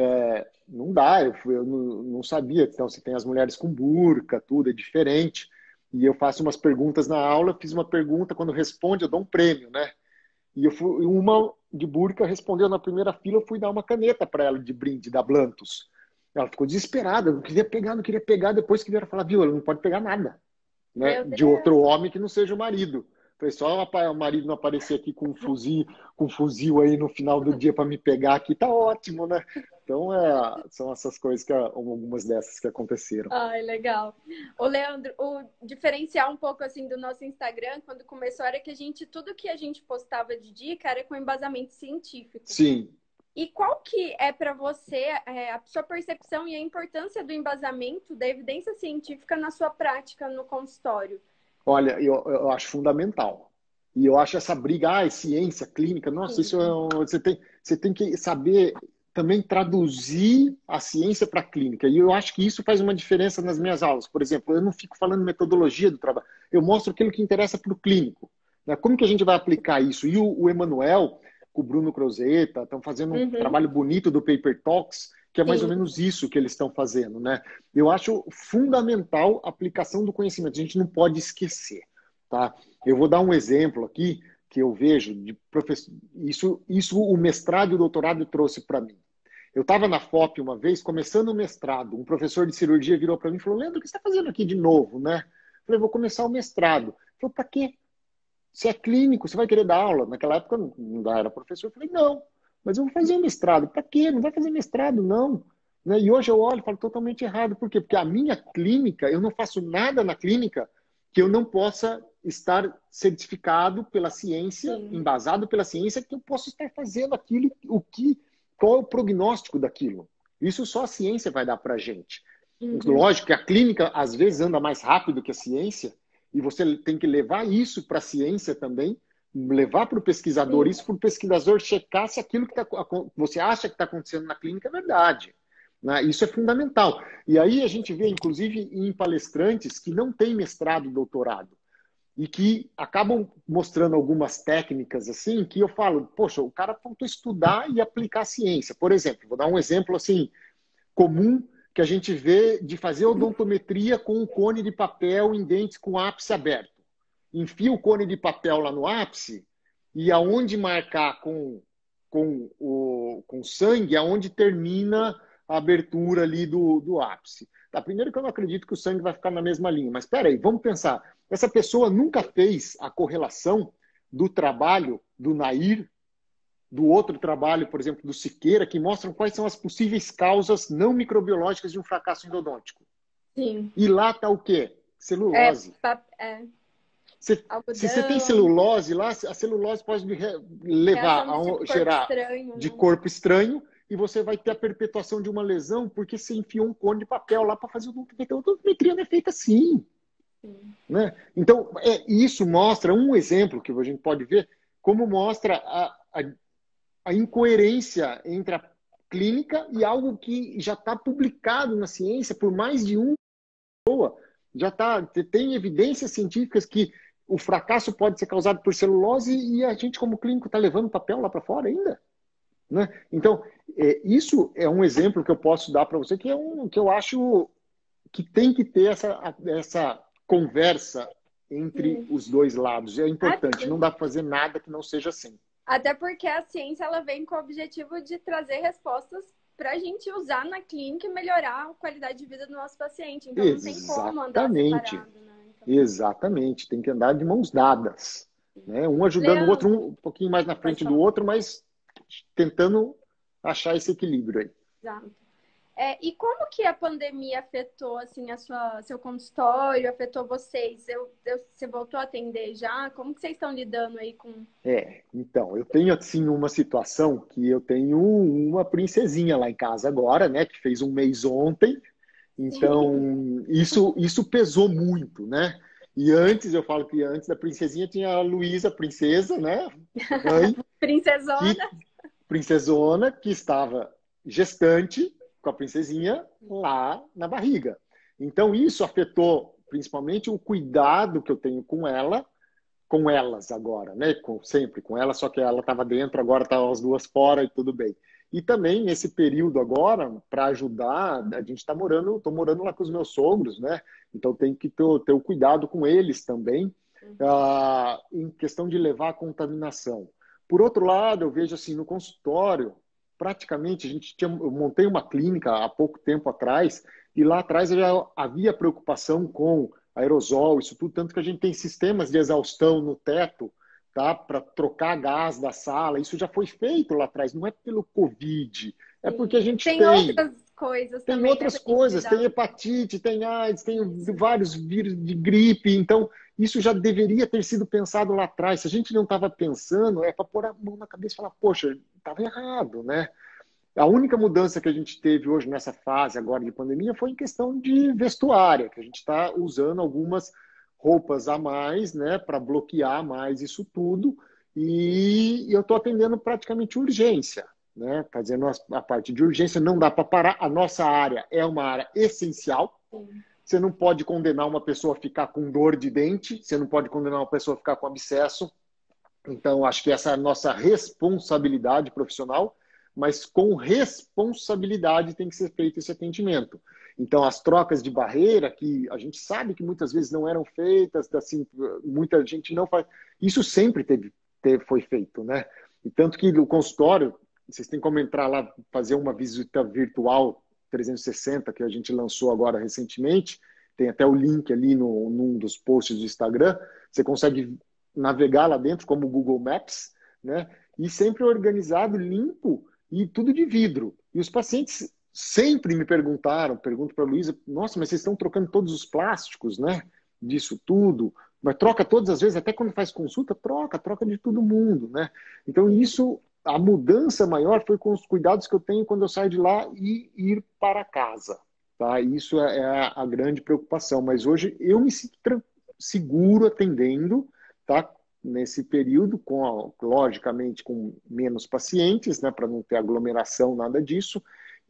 B: não dá, eu não sabia. Então, você tem as mulheres com burca, tudo é diferente. E eu faço umas perguntas na aula, fiz uma pergunta, quando responde, eu dou um prêmio, né? E eu fui, uma de burca respondeu na primeira fila, eu fui dar uma caneta para ela de brinde, da Blantos. Ela ficou desesperada, não queria pegar, não queria pegar. Depois que vieram falar, viu, ela não pode pegar nada, né?
A: Meu
B: De outro
A: Deus!
B: homem que não seja o marido. Falei, só o marido não aparecer aqui com um fuzil aí no final do dia para me pegar aqui, tá ótimo, né? Então, são essas coisas, algumas dessas que aconteceram.
A: Ai, legal. Ô, Leandro, o diferencial um pouco assim do nosso Instagram, quando começou, era que tudo que a gente postava de dica era com embasamento científico.
B: Sim.
A: E qual que é para você a sua percepção e a importância do embasamento da evidência científica na sua prática no consultório?
B: Olha, eu acho fundamental. E eu acho essa briga, ciência, clínica, nossa, isso
A: Sim,
B: você tem que saber também traduzir a ciência para a clínica. E eu acho que isso faz uma diferença nas minhas aulas. Por exemplo, eu não fico falando metodologia do trabalho, eu mostro aquilo que interessa para o clínico. Né? Como que a gente vai aplicar isso? E o Emanuel, com o Bruno Crozeta, estão fazendo um
A: uhum,
B: trabalho bonito do Paper Talks, que é mais ou
A: sim,
B: menos isso que eles estão fazendo, né? Eu acho fundamental a aplicação do conhecimento. A gente não pode esquecer, tá? Eu vou dar um exemplo aqui que eu vejo de professor. Isso o mestrado e o doutorado trouxe para mim. Eu estava na FOP uma vez, começando o mestrado. Um professor de cirurgia virou para mim e falou: Leandro, o que você está fazendo aqui de novo, né? Eu falei: vou começar o mestrado. Ele falou: para quê? Você é clínico, você vai querer dar aula. Naquela época eu não era professor. Eu falei: não, mas eu vou fazer um mestrado. Para quê? Não vai fazer mestrado, não. Né? E hoje eu olho e falo totalmente errado. Por quê? Porque a minha clínica, eu não faço nada na clínica que eu não possa estar certificado pela ciência,
A: sim,
B: embasado pela ciência, que eu possa estar fazendo aquilo, qual é o prognóstico daquilo. Isso só a ciência vai dar para a gente.
A: uhum,
B: Lógico que a clínica às vezes anda mais rápido que a ciência, e você tem que levar isso para a ciência também, levar para o pesquisador
A: sim,
B: isso, para o pesquisador checar se aquilo que você acha que está acontecendo na clínica é verdade. Né? Isso é fundamental. E aí a gente vê, inclusive, em palestrantes que não têm mestrado e doutorado e que acabam mostrando algumas técnicas assim que eu falo, poxa, o cara faltou estudar e aplicar a ciência. Por exemplo, vou dar um exemplo assim comum que a gente vê de fazer odontometria com um cone de papel em dentes com ápice aberto. Enfia o cone de papel lá no ápice e aonde marcar com sangue, aonde termina a abertura ali do ápice. Tá, primeiro que eu não acredito que o sangue vai ficar na mesma linha, mas espera aí, vamos pensar. Essa pessoa nunca fez a correlação do trabalho do Nair, do outro trabalho, por exemplo, do Siqueira, que mostram quais são as possíveis causas não microbiológicas de um fracasso endodôntico.
A: sim.
B: E lá está o quê?
A: É,
B: Celulose.
A: é,
B: Se você tem
A: algodão,
B: celulose lá, a celulose pode levar
A: reação desse corpo
B: gerar
A: estranho,
B: de
A: né?
B: corpo estranho e você vai ter a perpetuação de uma lesão porque você enfiou um cone de papel lá para fazer odontometria. A odontometria não é feita assim.
A: Sim.
B: Né? Então, isso mostra um exemplo que a gente pode ver, como mostra a incoerência entre a clínica e algo que já está publicado na ciência por mais de uma pessoa. Tem evidências científicas que o fracasso pode ser causado por celulose e a gente, como clínico, está levando papel lá para fora ainda. Né? Então, isso é um exemplo que eu posso dar para você que eu acho que tem que ter essa conversa entre
A: Sim.
B: os dois lados. É importante,
A: Até
B: não dá para fazer nada que não seja assim.
A: até porque a ciência ela vem com o objetivo de trazer respostas para a gente usar na clínica e melhorar a qualidade de vida do nosso paciente. Então não tem como andar
B: Exatamente.
A: separado, né? Então,
B: Exatamente, tem que andar de mãos dadas, né? Um ajudando o outro,
A: Leandro,
B: um pouquinho mais na
A: pode
B: frente do
A: falar.
B: outro, mas tentando achar esse equilíbrio aí.
A: Exato. E como que a pandemia afetou assim seu consultório, afetou vocês? Você voltou a atender já? Como que vocês estão lidando aí com?
B: Então, eu tenho assim uma situação que eu tenho uma princesinha lá em casa agora, né, que fez um mês ontem, Então, isso pesou muito, né? E antes, eu falo que antes da princesinha tinha a Luísa, princesa, né? Mãe, que,
A: Princesona.
B: princesona, que estava gestante com a princesinha lá na barriga. Então, isso afetou principalmente o cuidado que eu tenho com ela, com elas agora, né? Sempre com ela, só que ela estava dentro, agora estão as duas fora e tudo bem. E também nesse período agora, para ajudar, a gente está morando, estou morando lá com os meus sogros, né? Então tem que ter o cuidado com eles também, em questão de levar a contaminação. Por outro lado, eu vejo assim, no consultório, praticamente eu montei uma clínica há pouco tempo atrás, e lá atrás já havia preocupação com aerosol, isso tudo, tanto que a gente tem sistemas de exaustão no teto, tá? Para trocar gás da sala. Isso já foi feito lá atrás, não é pelo Covid, é porque a
A: Sim.
B: gente
A: Tem outras coisas
B: tem
A: também, né,
B: outras
A: pra gente
B: coisas, tem
A: lidar.
B: hepatite, tem AIDS, tem
A: Isso.
B: vários vírus de gripe, então isso já deveria ter sido pensado lá atrás. Se a gente não estava pensando, é para pôr a mão na cabeça e falar, poxa, estava errado, né? A única mudança que a gente teve hoje nessa fase agora de pandemia foi em questão de vestuária, que a gente está usando algumas roupas a mais, né, para bloquear mais isso tudo. E eu estou atendendo praticamente urgência, né, fazendo a parte de urgência. Não dá para parar. A nossa área é uma área essencial.
A: Sim.
B: Você não pode condenar uma pessoa a ficar com dor de dente, você não pode condenar uma pessoa a ficar com abscesso. Então, acho que essa é a nossa responsabilidade profissional, mas com responsabilidade tem que ser feito esse atendimento. Então, as trocas de barreira, que a gente sabe que muitas vezes não eram feitas, assim, muita gente não faz. Isso sempre foi feito, né? E tanto que no consultório, vocês têm como entrar lá, fazer uma visita virtual 360, que a gente lançou agora recentemente, tem até o link ali num dos posts do Instagram, você consegue navegar lá dentro, como o Google Maps, né? E sempre organizado, limpo e tudo de vidro. E os pacientes sempre me pergunto para a Luísa, nossa, mas vocês estão trocando todos os plásticos, né? Disso tudo. Mas troca todas as vezes, até quando faz consulta, troca de todo mundo, né? Então isso, a mudança maior foi com os cuidados que eu tenho quando eu saio de lá e ir para casa, tá? Isso é a grande preocupação. Mas hoje eu me sinto seguro atendendo, tá? Nesse período, logicamente com menos pacientes, né, para não ter aglomeração, nada disso,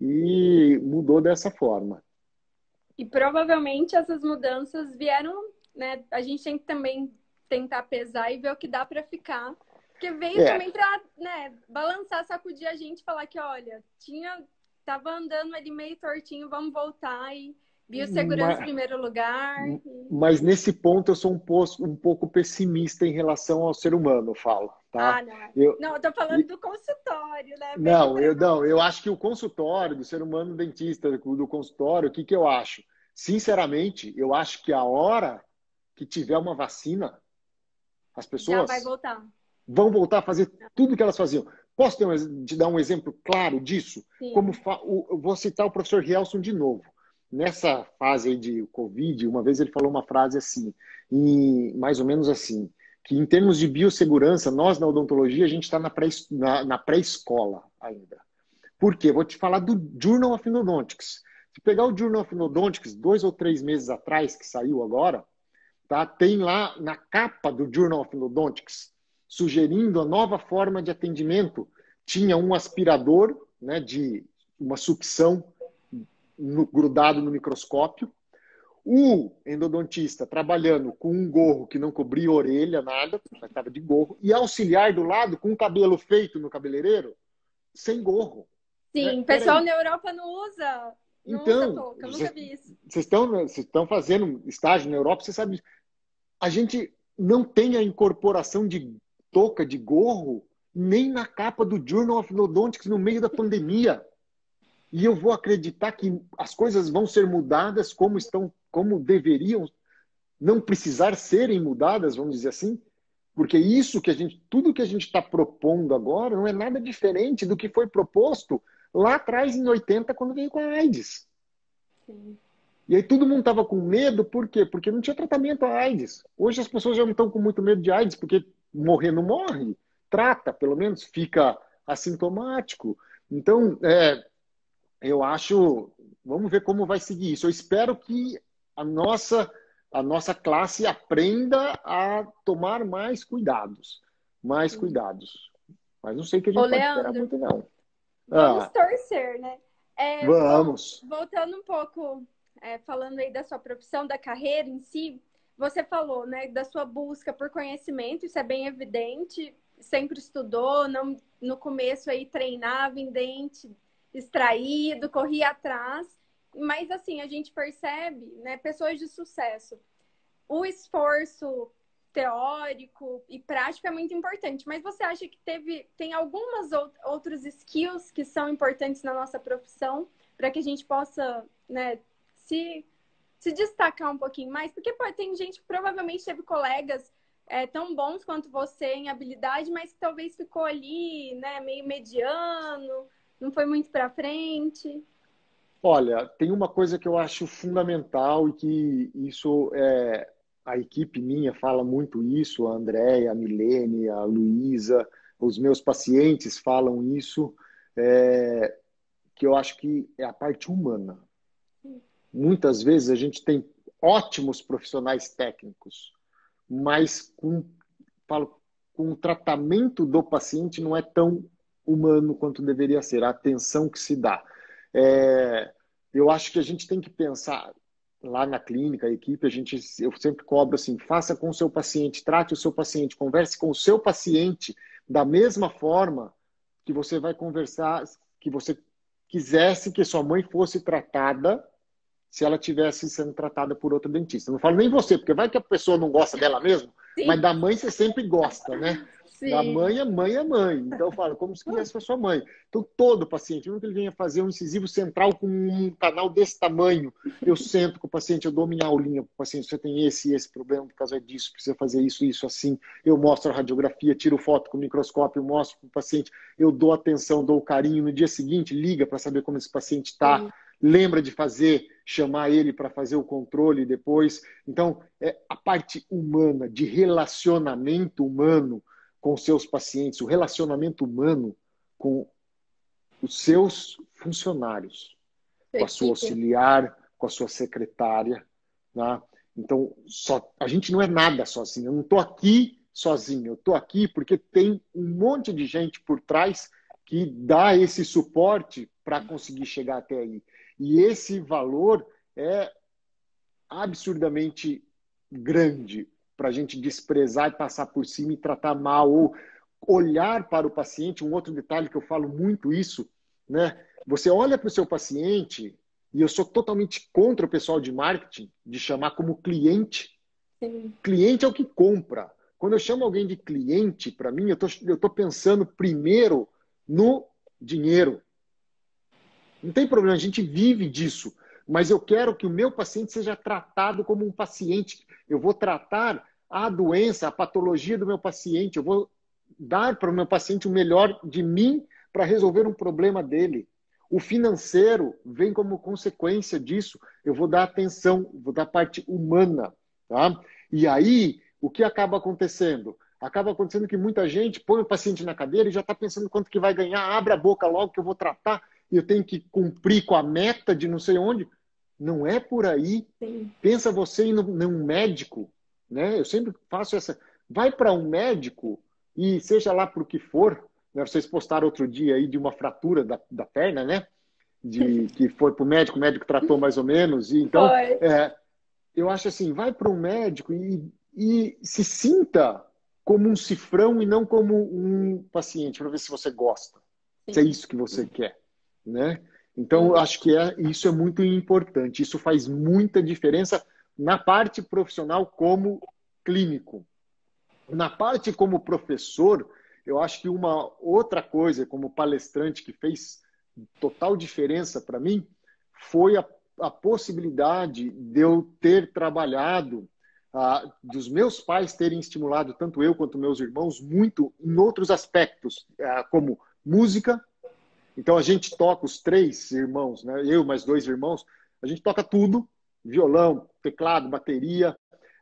B: e mudou dessa forma.
A: E provavelmente essas mudanças vieram, né? A gente tem que também tentar pesar e ver o que dá para ficar. Porque veio
B: É,
A: também para, né, balançar, sacudir a gente, falar que, olha, tava andando ali meio tortinho, vamos voltar e biossegurança em
B: mas,
A: primeiro lugar.
B: mas nesse ponto eu sou um pouco pessimista em relação ao ser humano, eu falo, tá?
A: Ah, não.
B: Eu,
A: Não, eu tô falando do consultório, né? Veio
B: não,
A: para
B: eu acho que o consultório do ser humano dentista, do consultório, o que que eu acho? Sinceramente, eu acho que a hora que tiver uma vacina, as
A: já vai
B: pessoas
A: voltar.
B: vão voltar a fazer tudo o que elas faziam. Posso te dar um exemplo claro disso?
A: Sim.
B: Eu vou citar o professor Rielson de novo. Nessa fase aí de Covid, uma vez ele falou uma frase assim, mais ou menos assim, que em termos de biossegurança, nós na odontologia, a gente está na pré-escola ainda. Por quê? Vou te falar do Journal of Endodontics. Se pegar o Journal of Endodontics, 2 ou 3 meses atrás, que saiu agora, tá? Tem lá na capa do Journal of Endodontics, sugerindo a nova forma de atendimento. Tinha um aspirador, né, de uma sucção grudado no microscópio. O endodontista trabalhando com um gorro que não cobria a orelha, nada, estava de gorro, e auxiliar do lado com o cabelo feito no cabeleireiro, sem gorro. Né?
A: Sim, o pessoal
B: Peraí.
A: na Europa não usa
B: Então,
A: touca, eu nunca vi isso.
B: vocês estão fazendo estágio na Europa, você sabe, a gente não tem a incorporação de touca, de gorro, nem na capa do Journal of Endodontics no meio da pandemia. E eu vou acreditar que as coisas vão ser mudadas como deveriam não precisar serem mudadas, vamos dizer assim, porque tudo que a gente está propondo agora não é nada diferente do que foi proposto lá atrás em 80, quando veio com a AIDS.
A: Sim.
B: E aí todo mundo estava com medo, por quê? Porque não tinha tratamento à AIDS. Hoje as pessoas já não estão com muito medo de AIDS, porque morrer não morre. Trata, pelo menos fica assintomático. Então, eu acho, vamos ver como vai seguir isso. Eu espero que a nossa, a nossa classe aprenda a tomar mais cuidados, mais cuidados. Mas não sei o que a
A: Ô,
B: gente pode esperar
A: Leandro,
B: muito, não.
A: vamos
B: Ah,
A: torcer, né? Bom,
B: vamos.
A: voltando um pouco, falando aí da sua profissão, da carreira em si, você falou, né, da sua busca por conhecimento, isso é bem evidente, sempre estudou, não, no começo aí treinava em dente extraído, corria atrás, mas assim, a gente percebe, né, pessoas de sucesso, o esforço teórico e prático é muito importante, mas você acha que tem algumas outros skills que são importantes na nossa profissão para que a gente possa, né, se, se destacar um pouquinho mais? Porque pô, tem gente que provavelmente teve colegas tão bons quanto você em habilidade, mas que talvez ficou ali, né, meio mediano, não foi muito para frente.
B: Olha, tem uma coisa que eu acho fundamental e que isso é, a equipe minha fala muito isso, a Andréia, a Milene, a Luísa, os meus pacientes falam isso, é, que eu acho que é a parte humana. Muitas vezes a gente tem ótimos profissionais técnicos, mas falo, com o tratamento do paciente não é tão humano quanto deveria ser, a atenção que se dá. É, eu acho que a gente tem que pensar lá na clínica, a equipe, eu sempre cobro assim, faça com o seu paciente, trate o seu paciente, converse com o seu paciente da mesma forma que você vai conversar, que você quisesse que sua mãe fosse tratada se ela tivesse sendo tratada por outro dentista. Não falo nem você, porque vai que a pessoa não gosta dela mesmo, mas
A: Sim,
B: da mãe você sempre gosta, né? Da
A: sim.
B: mãe é mãe. Então eu falo, como se quisesse para sua mãe. Então todo paciente, mesmo que ele venha fazer um incisivo central com um canal desse tamanho, eu sento com o paciente, eu dou minha aulinha para o paciente, você tem esse e esse problema por causa disso, precisa fazer isso, isso, assim. Eu mostro a radiografia, tiro foto com o microscópio, mostro para o paciente, eu dou atenção, dou carinho. No dia seguinte, liga para saber como esse paciente está.
A: Sim.
B: Lembra de fazer, chamar ele para fazer o controle depois. Então, a parte humana, de relacionamento humano com seus pacientes, o relacionamento humano com os seus funcionários,
A: Sua
B: com a sua
A: equipe.
B: auxiliar, com a sua secretária. Né? Então, a gente não é nada sozinho. Eu não estou aqui sozinho. Eu estou aqui porque tem um monte de gente por trás que dá esse suporte para conseguir chegar até aí. E esse valor é absurdamente grande para a gente desprezar e passar por cima e tratar mal ou olhar para o paciente. Um outro detalhe que eu falo muito isso, né? Você olha para o seu paciente e eu sou totalmente contra o pessoal de marketing de chamar como cliente.
A: Sim.
B: Cliente é o que compra. Quando eu chamo alguém de cliente, para mim, eu tô pensando primeiro no dinheiro. Não tem problema, a gente vive disso. Mas eu quero que o meu paciente seja tratado como um paciente. Eu vou tratar a doença, a patologia do meu paciente. Eu vou dar para o meu paciente o melhor de mim para resolver um problema dele. O financeiro vem como consequência disso. Eu vou dar atenção, vou dar parte humana. Tá? E aí, o que acaba acontecendo? Acaba acontecendo que muita gente põe o paciente na cadeira e já está pensando quanto que vai ganhar, abre a boca logo que eu vou tratar e eu tenho que cumprir com a meta de não sei onde. Não é por aí.
A: Sim.
B: Pensa você ir num médico, né? Eu sempre faço essa. Vai para um médico e seja lá por que for, né? Vocês postaram outro dia aí de uma fratura da perna, né? De que foi para o médico tratou mais ou menos. E então,
A: Foi.
B: eu acho assim, vai para um médico e se sinta como um cifrão e não como um paciente, para ver se você gosta, se é
A: Sim.
B: isso que você quer, né? Então, eu
A: Sim.
B: acho que isso é muito importante. Isso faz muita diferença na parte profissional como clínico. Na parte como professor, eu acho que uma outra coisa, como palestrante, que fez total diferença para mim, foi a possibilidade de eu ter trabalhado, dos meus pais terem estimulado, tanto eu quanto meus irmãos, muito em outros aspectos, como música. Então a gente toca, os três irmãos, né? Eu mais dois irmãos, a gente toca tudo, violão, teclado, bateria,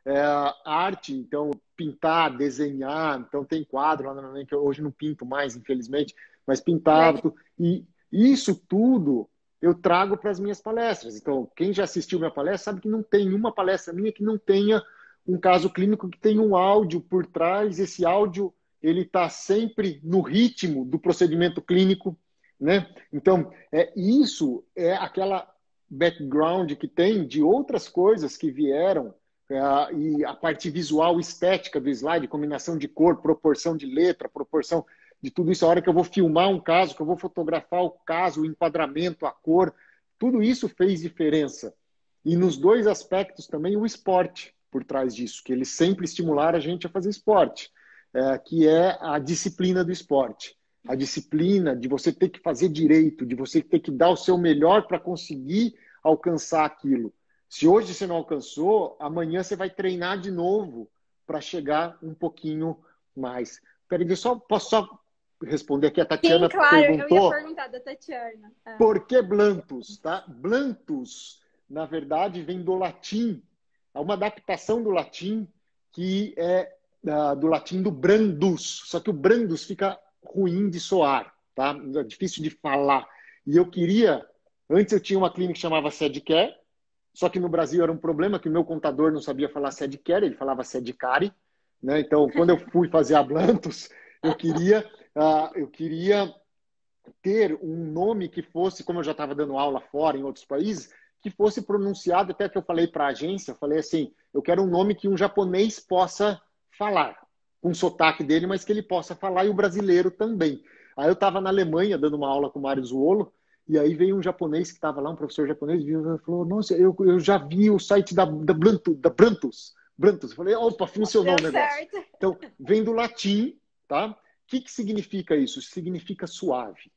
B: arte, então pintar, desenhar, então tem quadro lá na minha mãe, que eu hoje não pinto mais, infelizmente, mas pintava,
A: Legal.
B: tudo. E isso tudo eu trago para as minhas palestras. Então, quem já assistiu minha palestra sabe que não tem uma palestra minha que não tenha um caso clínico, que tenha um áudio por trás. Esse áudio ele está sempre no ritmo do procedimento clínico, né? Então, isso é aquela background que tem de outras coisas que vieram, e a parte visual estética do slide, combinação de cor, proporção de letra, proporção de tudo isso. A hora que eu vou filmar um caso, que eu vou fotografar o caso, o enquadramento, a cor, tudo isso fez diferença. E nos dois aspectos também o esporte por trás disso, que eles sempre estimularam a gente a fazer esporte, que é a disciplina do esporte. A disciplina de você ter que fazer direito, de você ter que dar o seu melhor para conseguir alcançar aquilo. Se hoje você não alcançou, amanhã você vai treinar de novo para chegar um pouquinho mais. Peraí, posso só responder aqui? A Tatiana
A: Sim, claro,
B: perguntou.
A: eu ia perguntar da Tatiana.
B: Por que Blantus? Tá? Blantus, na verdade, vem do latim. É uma adaptação do latim, que é do latim do brandus. Só que o brandus fica ruim de soar, tá? É difícil de falar. E eu queria... Antes eu tinha uma clínica que chamava Sedcare, só que no Brasil era um problema que o meu contador não sabia falar Sedcare, ele falava Sedcare, né? Então, quando eu fui fazer a Blantus, eu queria ter um nome que fosse, como eu já estava dando aula fora em outros países, que fosse pronunciado, até que eu falei para a agência, eu falei assim, eu quero um nome que um japonês possa falar, com o sotaque dele, mas que ele possa falar, e o brasileiro também. Aí eu estava na Alemanha dando uma aula com o Mário Zuolo, e aí veio um japonês que estava lá, um professor japonês, e falou, nossa, eu já vi o site da Brantus. Eu falei, opa, funcionou o negócio.
A: Certo.
B: Então, vem do latim, tá? O que significa isso? Significa suave.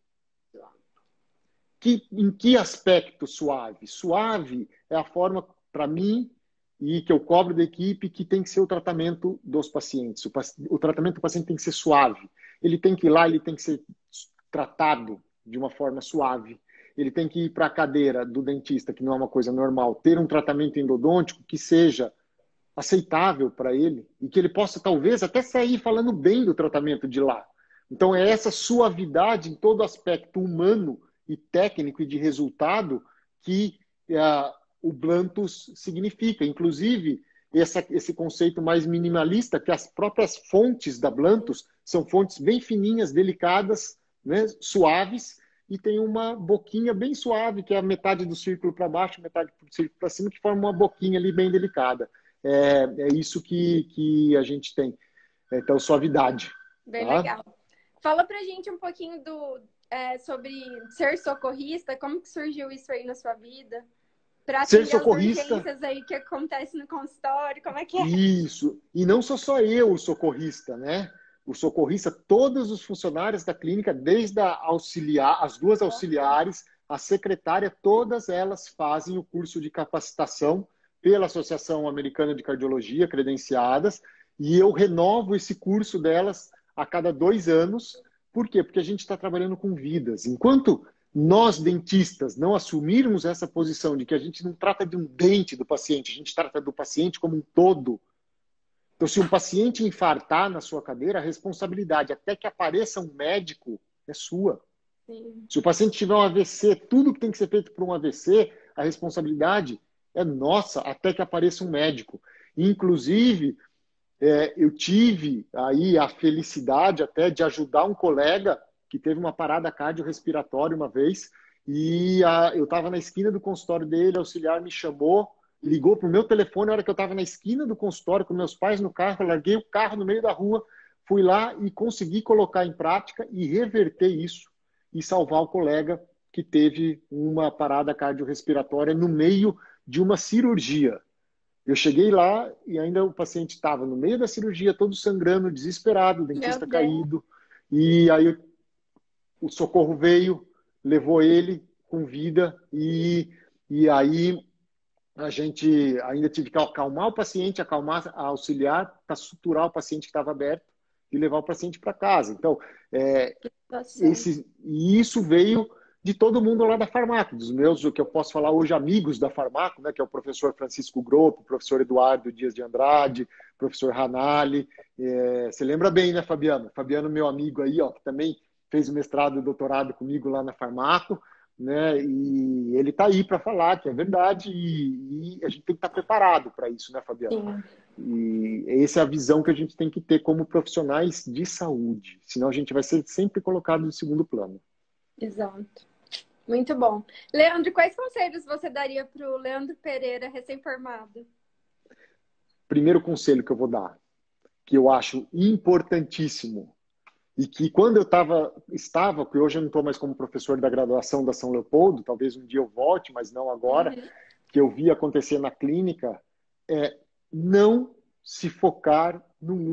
B: Em que aspecto suave? Suave é a forma, para mim, e que eu cobro da equipe, que tem que ser o tratamento dos pacientes. O tratamento do paciente tem que ser suave. Ele tem que ir lá, ele tem que ser tratado de uma forma suave. Ele tem que ir para a cadeira do dentista, que não é uma coisa normal, ter um tratamento endodôntico que seja aceitável para ele e que ele possa, talvez, até sair falando bem do tratamento de lá. Então, é essa suavidade em todo aspecto humano e técnico e de resultado que o Blantus significa. Inclusive, esse conceito mais minimalista, que as próprias fontes da Blantus são fontes bem fininhas, delicadas, né, suaves, e tem uma boquinha bem suave, que é a metade do círculo para baixo, metade do círculo para cima, que forma uma boquinha ali bem delicada. É isso que a gente tem. Então, suavidade.
A: Bem
B: tá?
A: legal. Fala pra gente um pouquinho sobre ser socorrista, como que surgiu isso aí na sua vida? Para atender as urgências aí que acontecem no consultório, como é que é?
B: Isso. E não sou só eu o socorrista, né? O socorrista, todos os funcionários da clínica, desde a auxiliar, as duas auxiliares, a secretária, todas elas fazem o curso de capacitação pela Associação Americana de Cardiologia, credenciadas, e eu renovo esse curso delas a cada 2 anos. Por quê? Porque a gente está trabalhando com vidas. Enquanto nós, dentistas, não assumirmos essa posição de que a gente não trata de um dente do paciente, a gente trata do paciente como um todo. Então, se um paciente infartar na sua cadeira, a responsabilidade até que apareça um médico é sua.
A: Sim.
B: Se o paciente tiver um AVC, tudo que tem que ser feito por um AVC, a responsabilidade é nossa até que apareça um médico. Inclusive, eu tive aí a felicidade até de ajudar um colega que teve uma parada cardiorrespiratória uma vez, e eu estava na esquina do consultório dele, o auxiliar me chamou, ligou para o meu telefone na hora que eu estava na esquina do consultório com meus pais no carro, eu larguei o carro no meio da rua, fui lá e consegui colocar em prática e reverter isso e salvar o colega que teve uma parada cardiorrespiratória no meio de uma cirurgia. Eu cheguei lá e ainda o paciente estava no meio da cirurgia, todo sangrando, desesperado, o dentista caído. E aí o socorro veio, levou ele com vida e aí a gente ainda tive que acalmar o paciente, acalmar a auxiliar para suturar o paciente que estava aberto e levar o paciente para casa. Então, isso veio de todo mundo lá da Farmaco, dos meus, o que eu posso falar hoje, amigos da Farmaco, né, que é o professor Francisco Groppo, o professor Eduardo Dias de Andrade, o professor Ranali. Você lembra bem, né, Fabiano? Fabiano, meu amigo aí, ó, que também fez o mestrado e o doutorado comigo lá na Farmaco. né? E ele está aí para falar que é verdade e a gente tem que estar preparado para isso, né, Fabiana?
A: Sim,
B: E essa é a visão que a gente tem que ter como profissionais de saúde, senão a gente vai ser sempre colocado em segundo plano.
A: exato. Muito bom. Leandro, quais conselhos você daria para o Leandro Pereira, recém-formado?
B: Primeiro conselho que eu vou dar, que eu acho importantíssimo, e que quando eu estava, porque hoje eu não estou mais como professor da graduação da São Leopoldo, talvez um dia eu volte, mas não agora,
A: Uhum.
B: que eu vi acontecer na clínica, é não se focar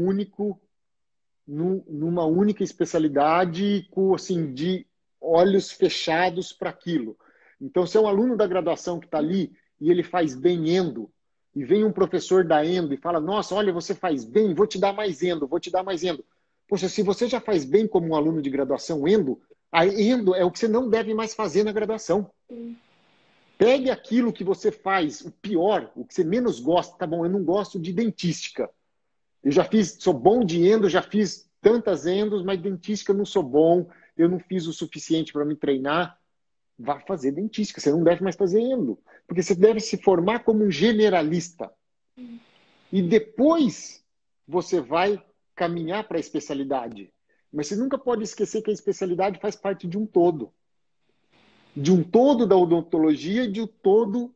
B: numa única especialidade, com, assim, de olhos fechados para aquilo. Então, se é um aluno da graduação que está ali e ele faz bem endo, e vem um professor da endo e fala, nossa, olha, você faz bem, vou te dar mais endo, vou te dar mais endo. Poxa, se você já faz bem como um aluno de graduação endo, a endo é o que você não deve mais fazer na graduação. Pegue aquilo que você faz, o pior, o que você menos gosta. Tá bom, eu não gosto de dentística. Eu já fiz, sou bom de endo, já fiz tantas endos, mas dentística eu não sou bom, eu não fiz o suficiente para me treinar. Vá fazer dentística, você não deve mais fazer endo. Porque você deve se formar como um generalista. E depois você vai caminhar para a especialidade. Mas você nunca pode esquecer que a especialidade faz parte de um todo. De um todo da odontologia e de um todo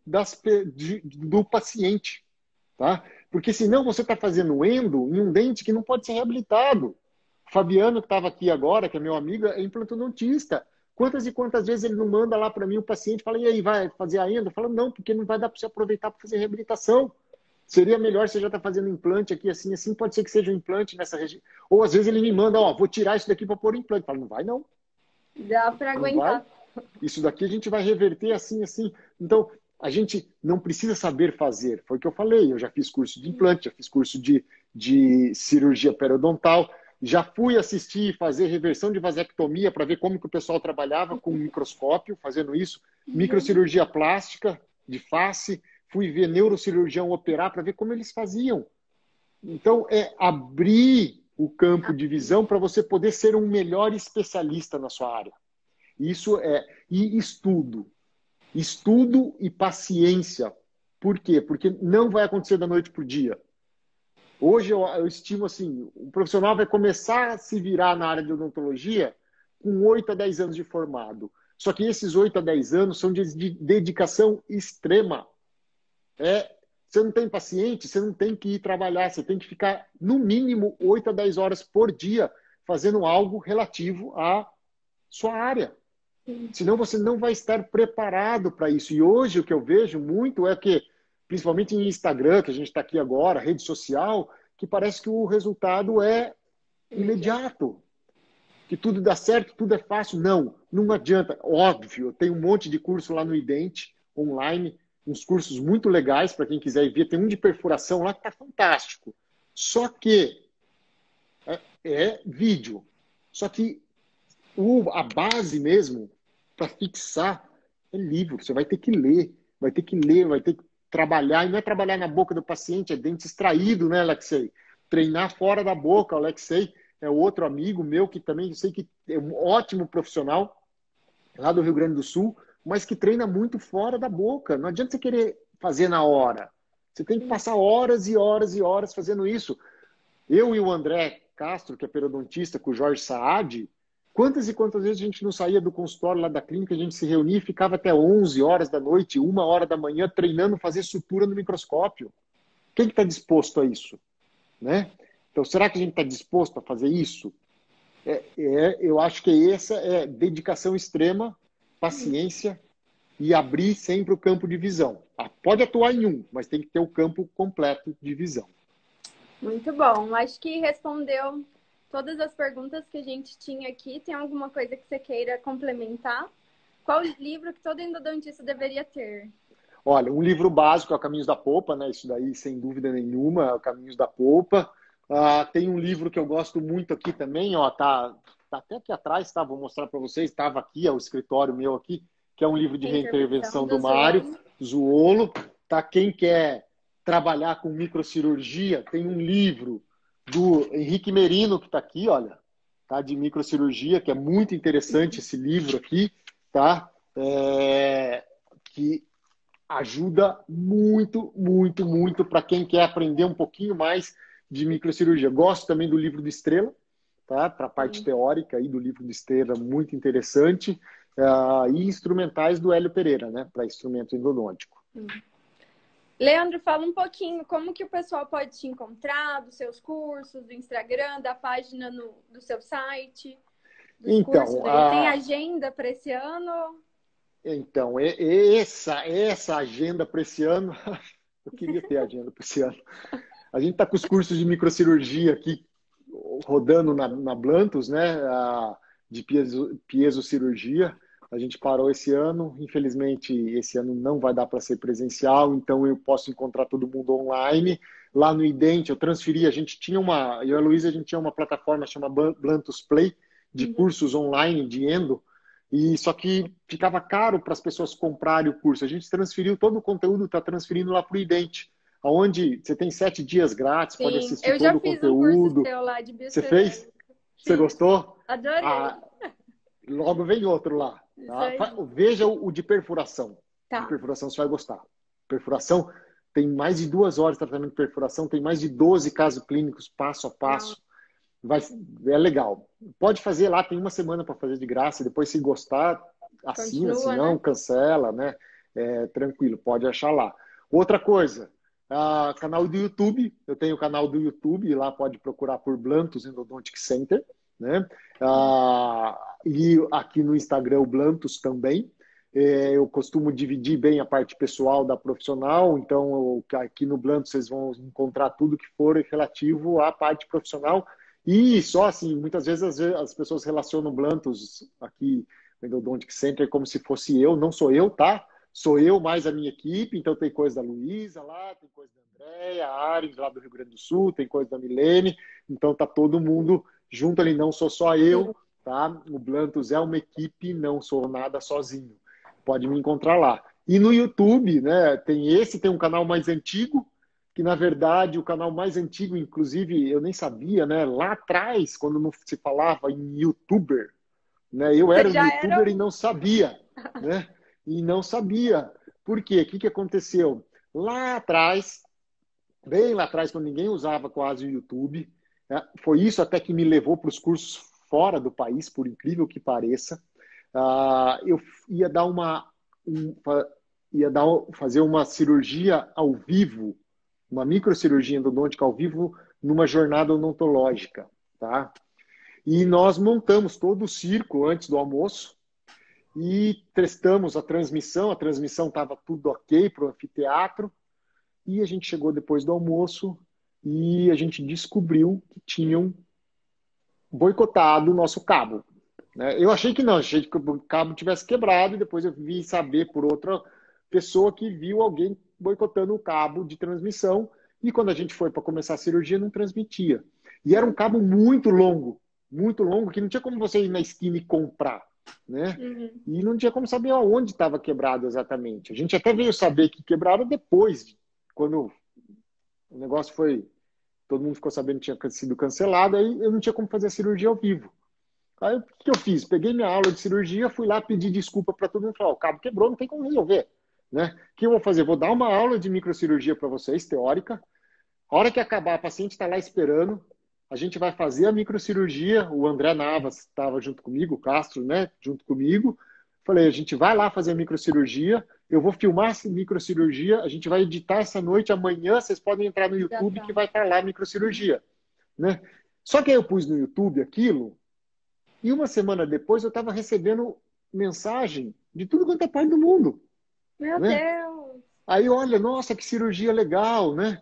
B: do paciente. Tá? Porque senão você está fazendo endo em um dente que não pode ser reabilitado. O Fabiano, que estava aqui agora, que é meu amigo, é implantodontista. Quantas e quantas vezes ele não manda lá para mim o paciente fala, e aí, vai fazer a endo? Fala, não, porque não vai dar para você aproveitar para fazer reabilitação. Seria melhor você já estar fazendo implante aqui, assim, assim, pode ser que seja um implante nessa região. Ou às vezes ele me manda, ó, vou tirar isso daqui para pôr implante. Fala, não vai não,
A: Dá para
B: não vai.
A: aguentar.
B: Isso daqui a gente vai reverter assim, assim. Então, a gente não precisa saber fazer. Foi o que eu falei. Eu já fiz curso de implante, já fiz curso de cirurgia periodontal, já fui assistir e fazer reversão de vasectomia para ver como que o pessoal trabalhava com um microscópio, fazendo isso. Microcirurgia plástica de face. Fui ver neurocirurgião operar para ver como eles faziam. Então, é abrir o campo de visão para você poder ser um melhor especialista na sua área. Isso é. E estudo. Estudo e paciência. Por quê? Porque não vai acontecer da noite para o dia. Hoje eu estimo assim, o profissional vai começar a se virar na área de odontologia com 8 a 10 anos de formado. Só que esses 8 a 10 anos são de dedicação extrema. Você não tem paciente, você não tem que ir trabalhar, você tem que ficar no mínimo 8 a 10 horas por dia fazendo algo relativo à sua área. Senão você não vai estar preparado para isso. E hoje o que eu vejo muito é que, principalmente em Instagram, que a gente está aqui agora, rede social, que parece que o resultado é imediato. Que tudo dá certo, tudo é fácil. Não, não adianta. Óbvio, tem um monte de curso lá no Idente, online, uns cursos muito legais para quem quiser ver. Tem um de perfuração lá que está fantástico. Só que é vídeo. Só que a base mesmo, para fixar, é livro. Você vai ter que ler, vai ter que ler, vai ter que trabalhar. E não é trabalhar na boca do paciente, é dente extraído, né, Alexei? Treinar fora da boca. O Alexei é outro amigo meu que também eu sei que é um ótimo profissional lá do Rio Grande do Sul, mas que treina muito fora da boca. Não adianta você querer fazer na hora. Você tem que passar horas e horas e horas fazendo isso. Eu e o André Castro, que é periodontista, com o Jorge Saad, quantas e quantas vezes a gente não saía do consultório lá da clínica, a gente se reunia e ficava até 11 horas da noite, 1 hora da manhã, treinando fazer sutura no microscópio. Quem está disposto a isso? Né? Então, será que a gente está disposto a fazer isso? Eu acho que essa é dedicação extrema, paciência e abrir sempre o campo de visão. Pode atuar em um, mas tem que ter o campo completo de visão.
A: Muito bom. Acho que respondeu todas as perguntas que a gente tinha aqui. Tem alguma coisa que você queira complementar? Qual livro que todo endodontista deveria ter?
B: Olha, um livro básico é o Caminhos da Polpa, né? Isso daí, sem dúvida nenhuma, é o Caminhos da Polpa. Tem um livro que eu gosto muito aqui também, ó, tá até aqui atrás, tá? Vou mostrar para vocês, estava aqui, é o escritório meu aqui, que é um livro de reintervenção do Mário Zuolo. Tá? Quem quer trabalhar com microcirurgia, tem um livro do Henrique Merino, que está aqui, olha, tá? De microcirurgia, que é muito interessante esse livro aqui, tá? que ajuda muito, muito, muito para quem quer aprender um pouquinho mais de microcirurgia. Gosto também do livro do Estrela, tá? Para a parte teórica aí do livro do Estrela, muito interessante. E instrumentais do Hélio Pereira, né? Para instrumento endodôntico.
A: Leandro, fala um pouquinho como que o pessoal pode te encontrar, dos seus cursos, do Instagram, da página do seu site, dos cursos aí. Tem agenda para esse ano?
B: Então, essa agenda para esse ano, eu queria ter agenda para esse ano. A gente está com os cursos de microcirurgia aqui rodando na Blantus, né? De piezocirurgia. A gente parou esse ano. Infelizmente, esse ano não vai dar para ser presencial, então eu posso encontrar todo mundo online. Lá no Idente, eu transferi, eu e a Luísa, a gente tinha uma plataforma chamada Blantus Play, de cursos online de endo, e só que ficava caro para as pessoas comprarem o curso. A gente transferiu todo o conteúdo, está transferindo lá para o Idente, onde você tem 7 dias grátis, pode assistir todo o conteúdo. Eu já fiz um curso seu lá de
A: Você fez?
B: Você gostou?
A: Adorei.
B: Logo vem outro lá. Tá? Veja o de perfuração.
A: Tá.
B: De perfuração você vai gostar. Perfuração tem mais de 2 horas de tratamento de perfuração, tem mais de 12 casos clínicos passo a passo. É legal. Pode fazer lá, tem 1 semana para fazer de graça. Depois, se gostar, assina. Se não, cancela, né? Tranquilo, pode achar lá. Outra coisa, canal do YouTube. Eu tenho o canal do YouTube, lá pode procurar por Blantus Endodontic Center, né? E aqui no Instagram, o Blantus também. Eu costumo dividir bem a parte pessoal da profissional, então aqui no Blantus vocês vão encontrar tudo que for relativo à parte profissional. E só assim, muitas vezes as pessoas relacionam o Blantus aqui no Endodontic Center como se fosse eu. Não sou eu, tá? Sou eu mais a minha equipe, então tem coisa da Luísa lá, tem coisa da Andréia, a Ares lá do Rio Grande do Sul, tem coisa da Milene, então tá todo mundo junto ali, não sou só eu, tá? O Blantus é uma equipe, não sou nada sozinho. Pode me encontrar lá. E no YouTube, né, tem um canal mais antigo, que na verdade o canal mais antigo, inclusive, eu nem sabia, né? Lá atrás, quando não se falava em YouTuber, né? Eu era um YouTuber e não sabia, né? E não sabia. Por quê? O que aconteceu? Lá atrás, bem lá atrás, quando ninguém usava quase o YouTube, né? Foi isso até que me levou para os cursos fora do país, por incrível que pareça. Eu ia dar fazer uma cirurgia ao vivo, uma microcirurgia endodôntica ao vivo, numa jornada odontológica, tá? E nós montamos todo o circo antes do almoço e testamos a transmissão estava tudo ok para o anfiteatro, e a gente chegou depois do almoço e a gente descobriu que tinham boicotado o nosso cabo. Eu achei que não, achei que o cabo tivesse quebrado, e depois eu vim saber por outra pessoa que viu alguém boicotando o cabo de transmissão, e quando a gente foi para começar a cirurgia não transmitia. E era um cabo muito longo, que não tinha como você ir na esquina e comprar, né? E não tinha como saber aonde estava quebrado exatamente. A gente até veio saber que quebraram depois, quando o negócio foi... Todo mundo ficou sabendo que tinha sido cancelado, aí eu não tinha como fazer a cirurgia ao vivo. Aí o que eu fiz? Peguei minha aula de cirurgia, fui lá pedir desculpa para todo mundo, falar, o cabo quebrou, não tem como resolver, né? O que eu vou fazer? Vou dar uma aula de microcirurgia para vocês, teórica. A hora que acabar, a paciente está lá esperando, a gente vai fazer a microcirurgia. O André Navas estava junto comigo, o Castro, né? Junto comigo. Falei, a gente vai lá fazer a microcirurgia, eu vou filmar essa microcirurgia, a gente vai editar essa noite, amanhã vocês podem entrar no YouTube que vai estar lá a microcirurgia, né? Só que aí eu pus no YouTube aquilo, e 1 semana depois eu estava recebendo mensagem de tudo quanto é parte do mundo.
A: Meu Deus!
B: Aí, olha, nossa, que cirurgia legal, né?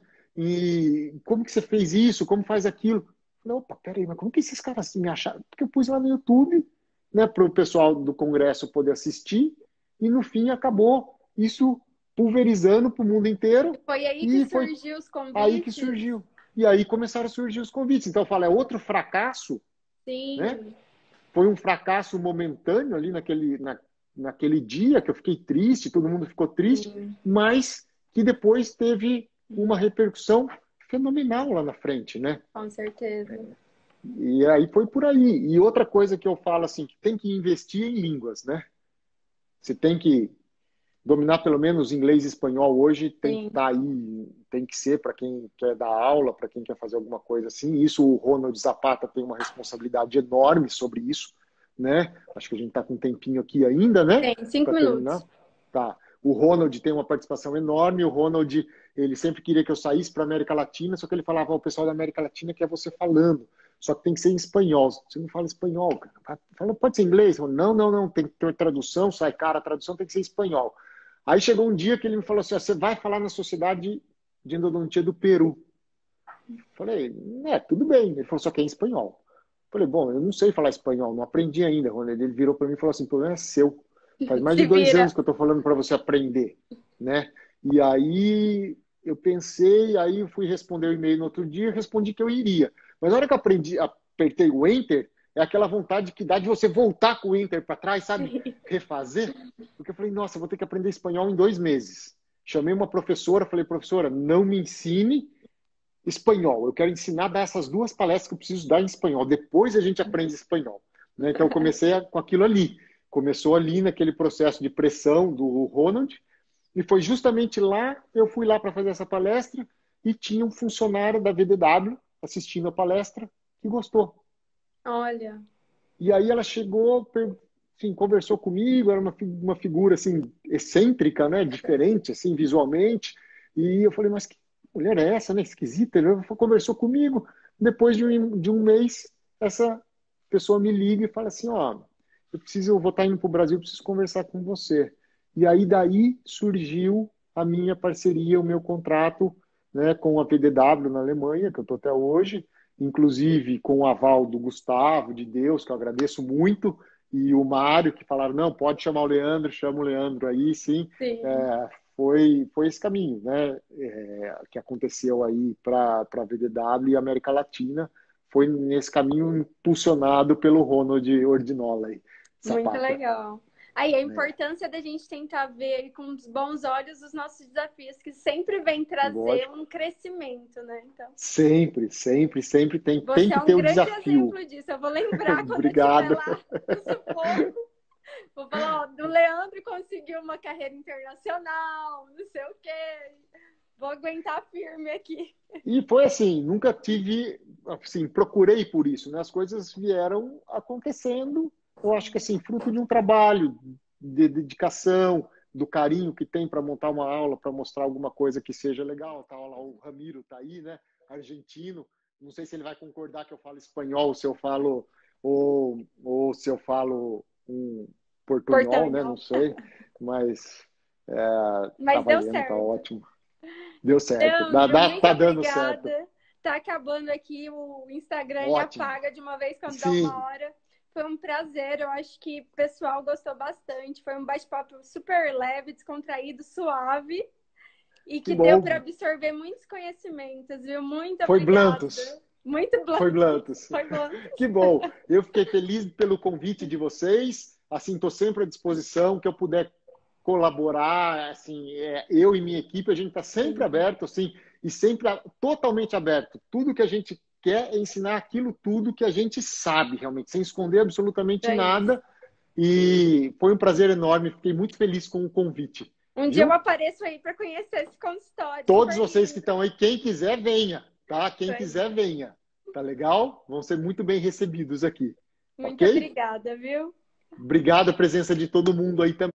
B: E como que você fez isso? Como faz aquilo? Falei, opa, peraí, mas como que esses caras me acharam? Porque eu pus lá no YouTube, né, para o pessoal do congresso poder assistir, e no fim acabou isso pulverizando para o mundo inteiro.
A: Foi aí que surgiu os convites?
B: Aí que surgiu. E aí começaram a surgir os convites. Então eu falo, é outro fracasso.
A: Sim.
B: Né? Foi um fracasso momentâneo ali naquele dia, que eu fiquei triste, todo mundo ficou triste, mas que depois teve uma repercussão fenomenal lá na frente, né?
A: Com certeza.
B: E aí foi por aí. E outra coisa que eu falo assim, que tem que investir em línguas, né? Você tem que dominar pelo menos inglês e espanhol hoje, tem que
A: Sim.
B: estar aí, tem que ser para quem quer dar aula, para quem quer fazer alguma coisa assim. Isso o Ronald Zapata tem uma responsabilidade enorme sobre isso, né? Acho que a gente está com um tempinho aqui ainda, né?
A: Tem 5
B: Para terminar.
A: minutos.
B: Tá. O Ronald tem uma participação enorme. O Ronald, ele sempre queria que eu saísse para a América Latina, só que ele falava ao pessoal da América Latina que é você falando. Só que tem que ser em espanhol. Você não fala espanhol, cara. Fala, pode ser inglês? Não, não, não. Tem que ter tradução, sai cara, a tradução tem que ser espanhol. Aí chegou um dia que ele me falou assim: você vai falar na Sociedade de Endodontia do Peru. Falei, tudo bem. Ele falou, só que é em espanhol. Falei, bom, eu não sei falar espanhol, não aprendi ainda, Ronald. Ele virou para mim e falou assim: o problema é seu. Faz mais de
A: Se
B: 2 anos
A: vira.
B: que eu estou falando para você aprender, né? E aí eu pensei, aí eu fui responder o e-mail no outro dia e respondi que eu iria. Mas na hora que eu apertei o Enter, é aquela vontade que dá de você voltar com o Enter para trás, sabe? Refazer. Porque eu falei, nossa, eu vou ter que aprender espanhol em 2 meses. Chamei uma professora, falei, professora, não me ensine espanhol. Eu quero ensinar a dar essas 2 palestras que eu preciso dar em espanhol. Depois a gente aprende espanhol. Né? Então eu comecei com aquilo ali. Começou ali naquele processo de pressão do Ronald. E foi justamente lá, eu fui lá para fazer essa palestra e tinha um funcionário da VDW assistindo a palestra que gostou.
A: Olha.
B: E aí ela chegou, assim, conversou comigo, era uma figura assim excêntrica, né, diferente assim visualmente. E eu falei, mas que mulher é essa, né, esquisita? Ela conversou comigo. Depois de um mês, essa pessoa me liga e fala assim, ó, eu vou estar indo para o Brasil, eu preciso conversar com você. E aí daí surgiu a minha parceria, o meu contrato, né, com a PDW na Alemanha, que eu estou até hoje, inclusive com o aval do Gustavo, de Deus, que eu agradeço muito, e o Mário, que falaram, não, pode chamar o Leandro, chama o Leandro aí, sim.
A: Sim.
B: Foi esse caminho, né, que aconteceu aí para a VDW e América Latina, foi nesse caminho impulsionado pelo Ronald Ordinola aí,
A: Muito
B: Zapata.
A: legal. Aí a
B: Né?
A: importância da gente tentar ver com os bons olhos os nossos desafios, que sempre vem trazer
B: Lógico.
A: um crescimento, né? Então,
B: Sempre, sempre, sempre tem
A: você
B: que
A: é um
B: ter o
A: grande
B: desafio.
A: exemplo disso. Eu vou lembrar quando eu estiver
B: Obrigado.
A: lá no sufoco. Vou falar, ó, do Leandro conseguiu uma carreira internacional, não sei o quê. Vou aguentar firme aqui.
B: E foi assim, nunca tive, assim, procurei por isso, né? As coisas vieram acontecendo, eu acho que assim, fruto de um trabalho, de dedicação, do carinho que tem para montar uma aula, para mostrar alguma coisa que seja legal. Tá lá, o Ramiro tá aí, né? Argentino. Não sei se ele vai concordar que eu falo espanhol, se eu falo ou se eu falo um portunhol, né? Não
A: Portanhol.
B: sei, mas tá
A: Mas deu
B: valendo, tá
A: certo.
B: ótimo. Deu certo.
A: Leandro, muito
B: Tá dando certo.
A: obrigada. Tá acabando aqui o Instagram, ele
B: Ótimo.
A: apaga de uma vez quando dá
B: Sim,
A: 1 hora. Foi um prazer, eu acho que o pessoal gostou bastante. Foi um bate-papo super leve, descontraído, suave e
B: que
A: que deu para
B: bom.
A: absorver muitos conhecimentos, viu? Muito
B: Foi
A: obrigada.
B: Blantos.
A: Muito
B: Foi
A: blanco.
B: Blantos.
A: Foi blanco.
B: Que bom. Eu fiquei feliz pelo convite de vocês. Assim, estou sempre à disposição, que eu puder colaborar, assim, eu e minha equipe, a gente está sempre
A: Sim,
B: aberto, assim, e sempre totalmente aberto. Tudo que a gente quer é ensinar aquilo tudo que a gente sabe, realmente, sem esconder absolutamente
A: é isso.
B: nada. E foi um prazer enorme, fiquei muito feliz com o convite,
A: Um dia eu
B: viu?
A: apareço aí para conhecer esse consultório,
B: Todos
A: super
B: vocês que
A: lindo.
B: estão aí, quem quiser, venha, tá?
A: Isso
B: Quem
A: aí.
B: quiser, venha. Tá legal? Vão ser muito bem recebidos aqui,
A: Muito
B: ok?
A: obrigada, viu?
B: Obrigado a presença de todo mundo aí também.